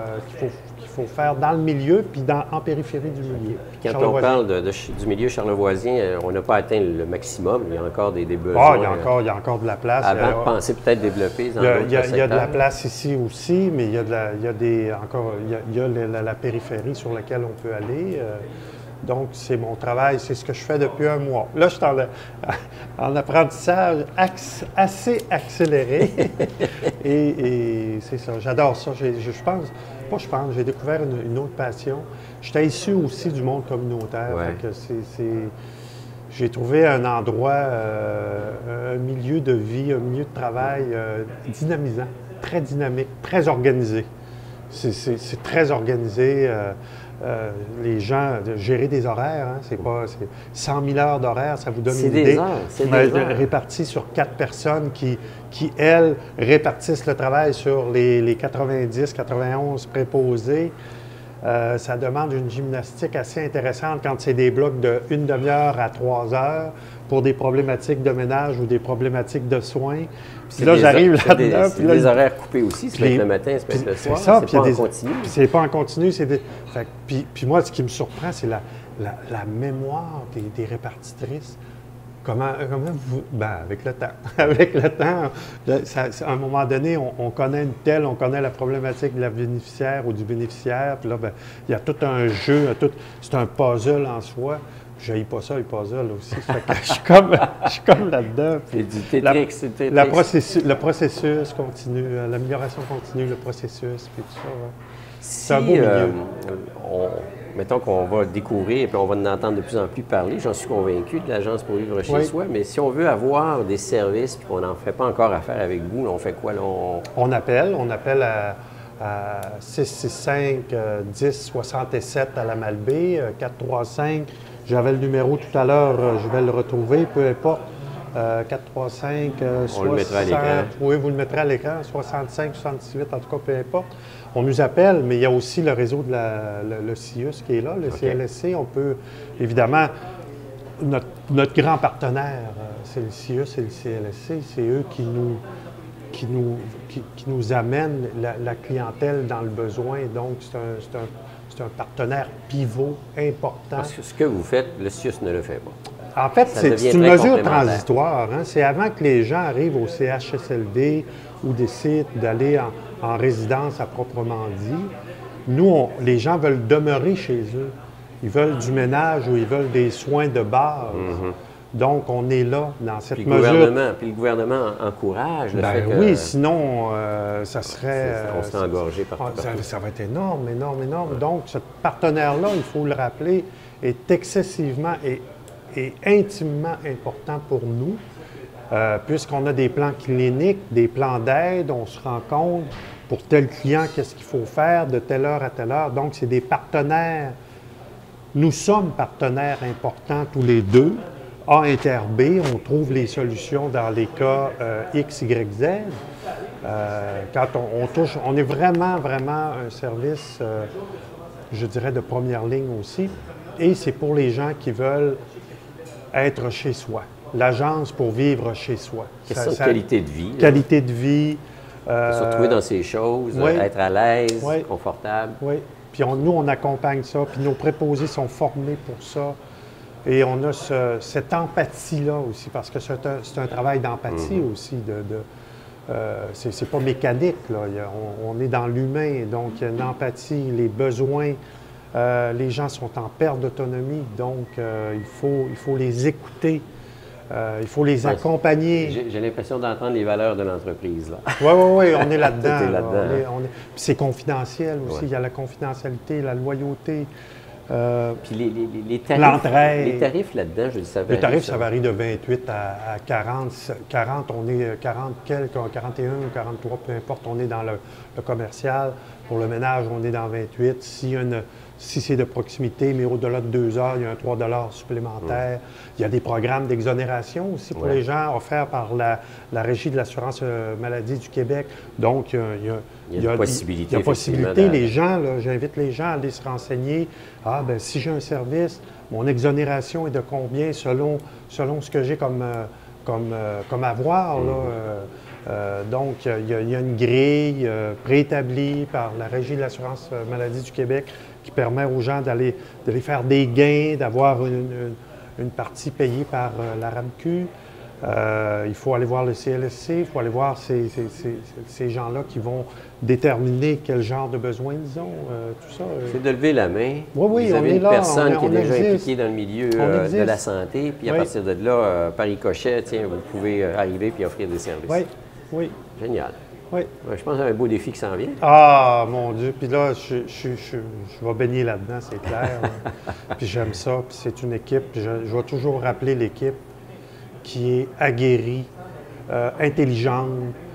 dans le milieu puis en périphérie du milieu. Quand on parle du milieu charlevoisien, on n'a pas atteint le maximum. Il y a encore des besoins. Il y a encore de la place. Avant de penser peut-être développer dans d'autres secteurs. Il y a de la place ici aussi, mais il y a la périphérie sur laquelle on peut aller. Donc, c'est mon travail, c'est ce que je fais depuis un mois. Là, je suis en apprentissage assez accéléré. et c'est ça, j'adore ça. J'ai découvert une autre passion. J'étais issu aussi du monde communautaire. Fait que j'ai trouvé un endroit, un milieu de vie, un milieu de travail dynamisant, très dynamique, très organisé. C'est très organisé. Les gens, gérer des horaires, hein, c'est 100 000 heures d'horaire, ça vous donne une idée. C'est des heures. Réparties sur 4 personnes qui, elles, répartissent le travail sur les 90, 91 préposés. Ça demande une gymnastique assez intéressante quand c'est des blocs de 1 demi-heure à 3 heures pour des problématiques de ménage ou des problématiques de soins. Puis là, j'arrive là-dedans. C'est des horaires coupés aussi, ça peut être le matin, ça peut être le soir. C'est pas en continu. C'est pas en continu. Puis moi, ce qui me surprend, c'est la mémoire des répartitrices. Comment vous... Ben, avec le temps. Avec le temps, à un moment donné, on connaît une telle, on connaît la problématique de la bénéficiaire ou du bénéficiaire. Puis là, ben, il y a tout un jeu, c'est un puzzle en soi. Je n'haïs pas ça, les puzzles aussi. Fait que je suis comme là-dedans. C'est du Tetris, c'est Tetris. Le processus continue, l'amélioration continue, le processus, puis tout ça. Ouais. C'est un beau milieu. Mettons qu'on va découvrir et puis on va en entendre de plus en plus parler, j'en suis convaincu, de l'Agence pour vivre chez soi, mais si on veut avoir des services et qu'on n'en fait pas encore affaire avec vous, là, on fait quoi? Là, on appelle à 665-1067 à la Malbaie, 435, j'avais le numéro tout à l'heure, je vais le retrouver, peu importe. 435, on le mettra à l'écran. Oui, vous le mettrez à l'écran, 65, 78, en tout cas, peu importe. On nous appelle, mais il y a aussi le réseau de le CIUS qui est là, le CLSC. On peut, évidemment, notre grand partenaire, c'est le CIUS et le CLSC. C'est eux qui nous amènent la clientèle dans le besoin. Donc, c'est un partenaire pivot important. Parce que ce que vous faites, le CIUS ne le fait pas. En fait, c'est une mesure transitoire. Hein? C'est avant que les gens arrivent au CHSLD ou décident d'aller en résidence à proprement dit. Nous, les gens veulent demeurer chez eux. Ils veulent du ménage ou ils veulent des soins de base. Donc, on est là dans cette mesure. Puis le gouvernement encourage le fait que... Oui, sinon, ça serait... on serait engorgé partout. Ça va être énorme, énorme, énorme. Donc, ce partenaire-là, il faut le rappeler, est excessivement et intimement important pour nous, puisqu'on a des plans cliniques, des plans d'aide, on se rend compte pour tel client qu'est-ce qu'il faut faire de telle heure à telle heure. Donc, c'est des partenaires. Nous sommes partenaires importants tous les deux. A inter B, on trouve les solutions dans les cas X, Y, Z. Quand on touche, on est vraiment, vraiment un service, je dirais, de première ligne aussi. Et c'est pour les gens qui veulent être chez soi. L'agence pour vivre chez soi. Question de qualité de vie. Qualité de vie. Se retrouver dans ces choses, être à l'aise, confortable. Oui. Puis nous, on accompagne ça. Puis nos préposés sont formés pour ça. Et on a cette empathie-là aussi, parce que c'est un travail d'empathie aussi. C'est pas mécanique, là. On est dans l'humain, donc il y a une empathie, les besoins. Les gens sont en perte d'autonomie, donc il faut les écouter, il faut les accompagner. J'ai l'impression d'entendre les valeurs de l'entreprise, là. Oui, on est là-dedans. Puis c'est confidentiel aussi, il y a la confidentialité, la loyauté. Puis les tarifs là-dedans, je le savais. Les tarifs, ça varie de 28 à 40. 40, on est 40 quelques, 41, 43, peu importe, on est dans le commercial. Pour le ménage, on est dans 28. Si c'est de proximité, mais au-delà de 2 heures, il y a un 3 supplémentaire. Il y a des programmes d'exonération aussi pour les gens offerts par la Régie de l'assurance maladie du Québec. Donc, il y a possibilité. Les gens, j'invite les gens à aller se renseigner. Ah, bien, si j'ai un service, mon exonération est de combien selon ce que j'ai comme avoir, là. Donc, il y a une grille préétablie par la Régie de l'assurance maladie du Québec qui permet aux gens d'aller faire des gains, d'avoir une partie payée par la RAMQ. Il faut aller voir le CLSC, il faut aller voir ces gens-là qui vont déterminer quel genre de besoin ils ont, tout ça. C'est de lever la main. Oui, vous avez une personne qui est déjà existe. impliquée dans le milieu de la santé, puis à partir de là, par ricochet, vous pouvez arriver puis offrir des services. Oui. Génial. Oui. Je pense que c'est un beau défi qui s'en vient. Ah, mon Dieu! Puis là, je vais baigner là-dedans, c'est clair. Puis j'aime ça. Puis c'est une équipe. Je vais toujours rappeler l'équipe qui est aguerrie, intelligente,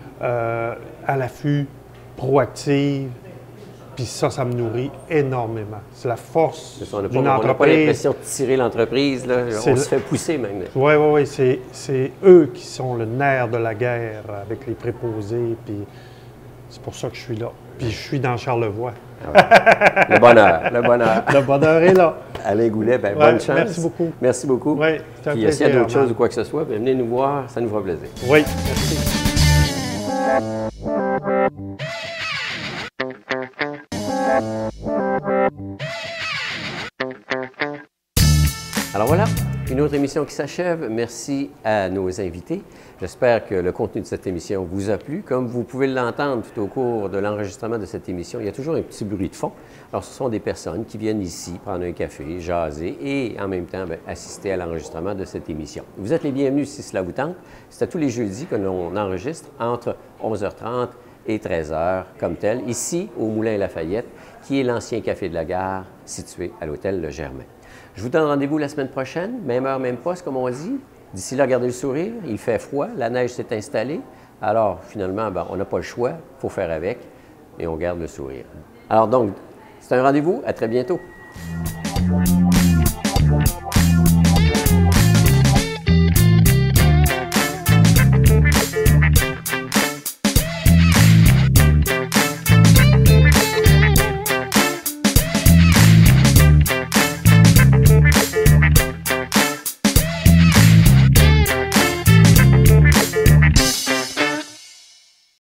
à l'affût, proactive. Puis ça me nourrit énormément. C'est la force d'une entreprise. On n'a pas l'impression de tirer l'entreprise, là. On se fait pousser même. Oui. C'est eux qui sont le nerf de la guerre avec les préposés. Puis c'est pour ça que je suis là. Puis je suis dans Charlevoix. Le bonheur, le bonheur. Le bonheur est là. Alain Goulet, ben, Ouais, bonne chance. merci beaucoup. Merci beaucoup. Oui, c'est un Puis plaisir. s'il y a d'autres Armand. choses ou quoi que ce soit, ben, venez nous voir, ça nous fera plaisir. Oui, merci. Alors voilà, une autre émission qui s'achève. Merci à nos invités. J'espère que le contenu de cette émission vous a plu. Comme vous pouvez l'entendre tout au cours de l'enregistrement de cette émission, il y a toujours un petit bruit de fond. Alors, ce sont des personnes qui viennent ici prendre un café, jaser et en même temps assister à l'enregistrement de cette émission. Vous êtes les bienvenus si cela vous tente. C'est à tous les jeudis que l'on enregistre entre 11h30 et 13h comme tel, ici au Moulin Lafayette, qui est l'ancien café de la gare situé à l'hôtel Le Germain. Je vous donne rendez-vous la semaine prochaine, même heure, même poste, comme on dit. D'ici là, gardez le sourire, il fait froid, la neige s'est installée. Alors, finalement, on n'a pas le choix, il faut faire avec, et on garde le sourire. Alors donc, c'est un rendez-vous, à très bientôt.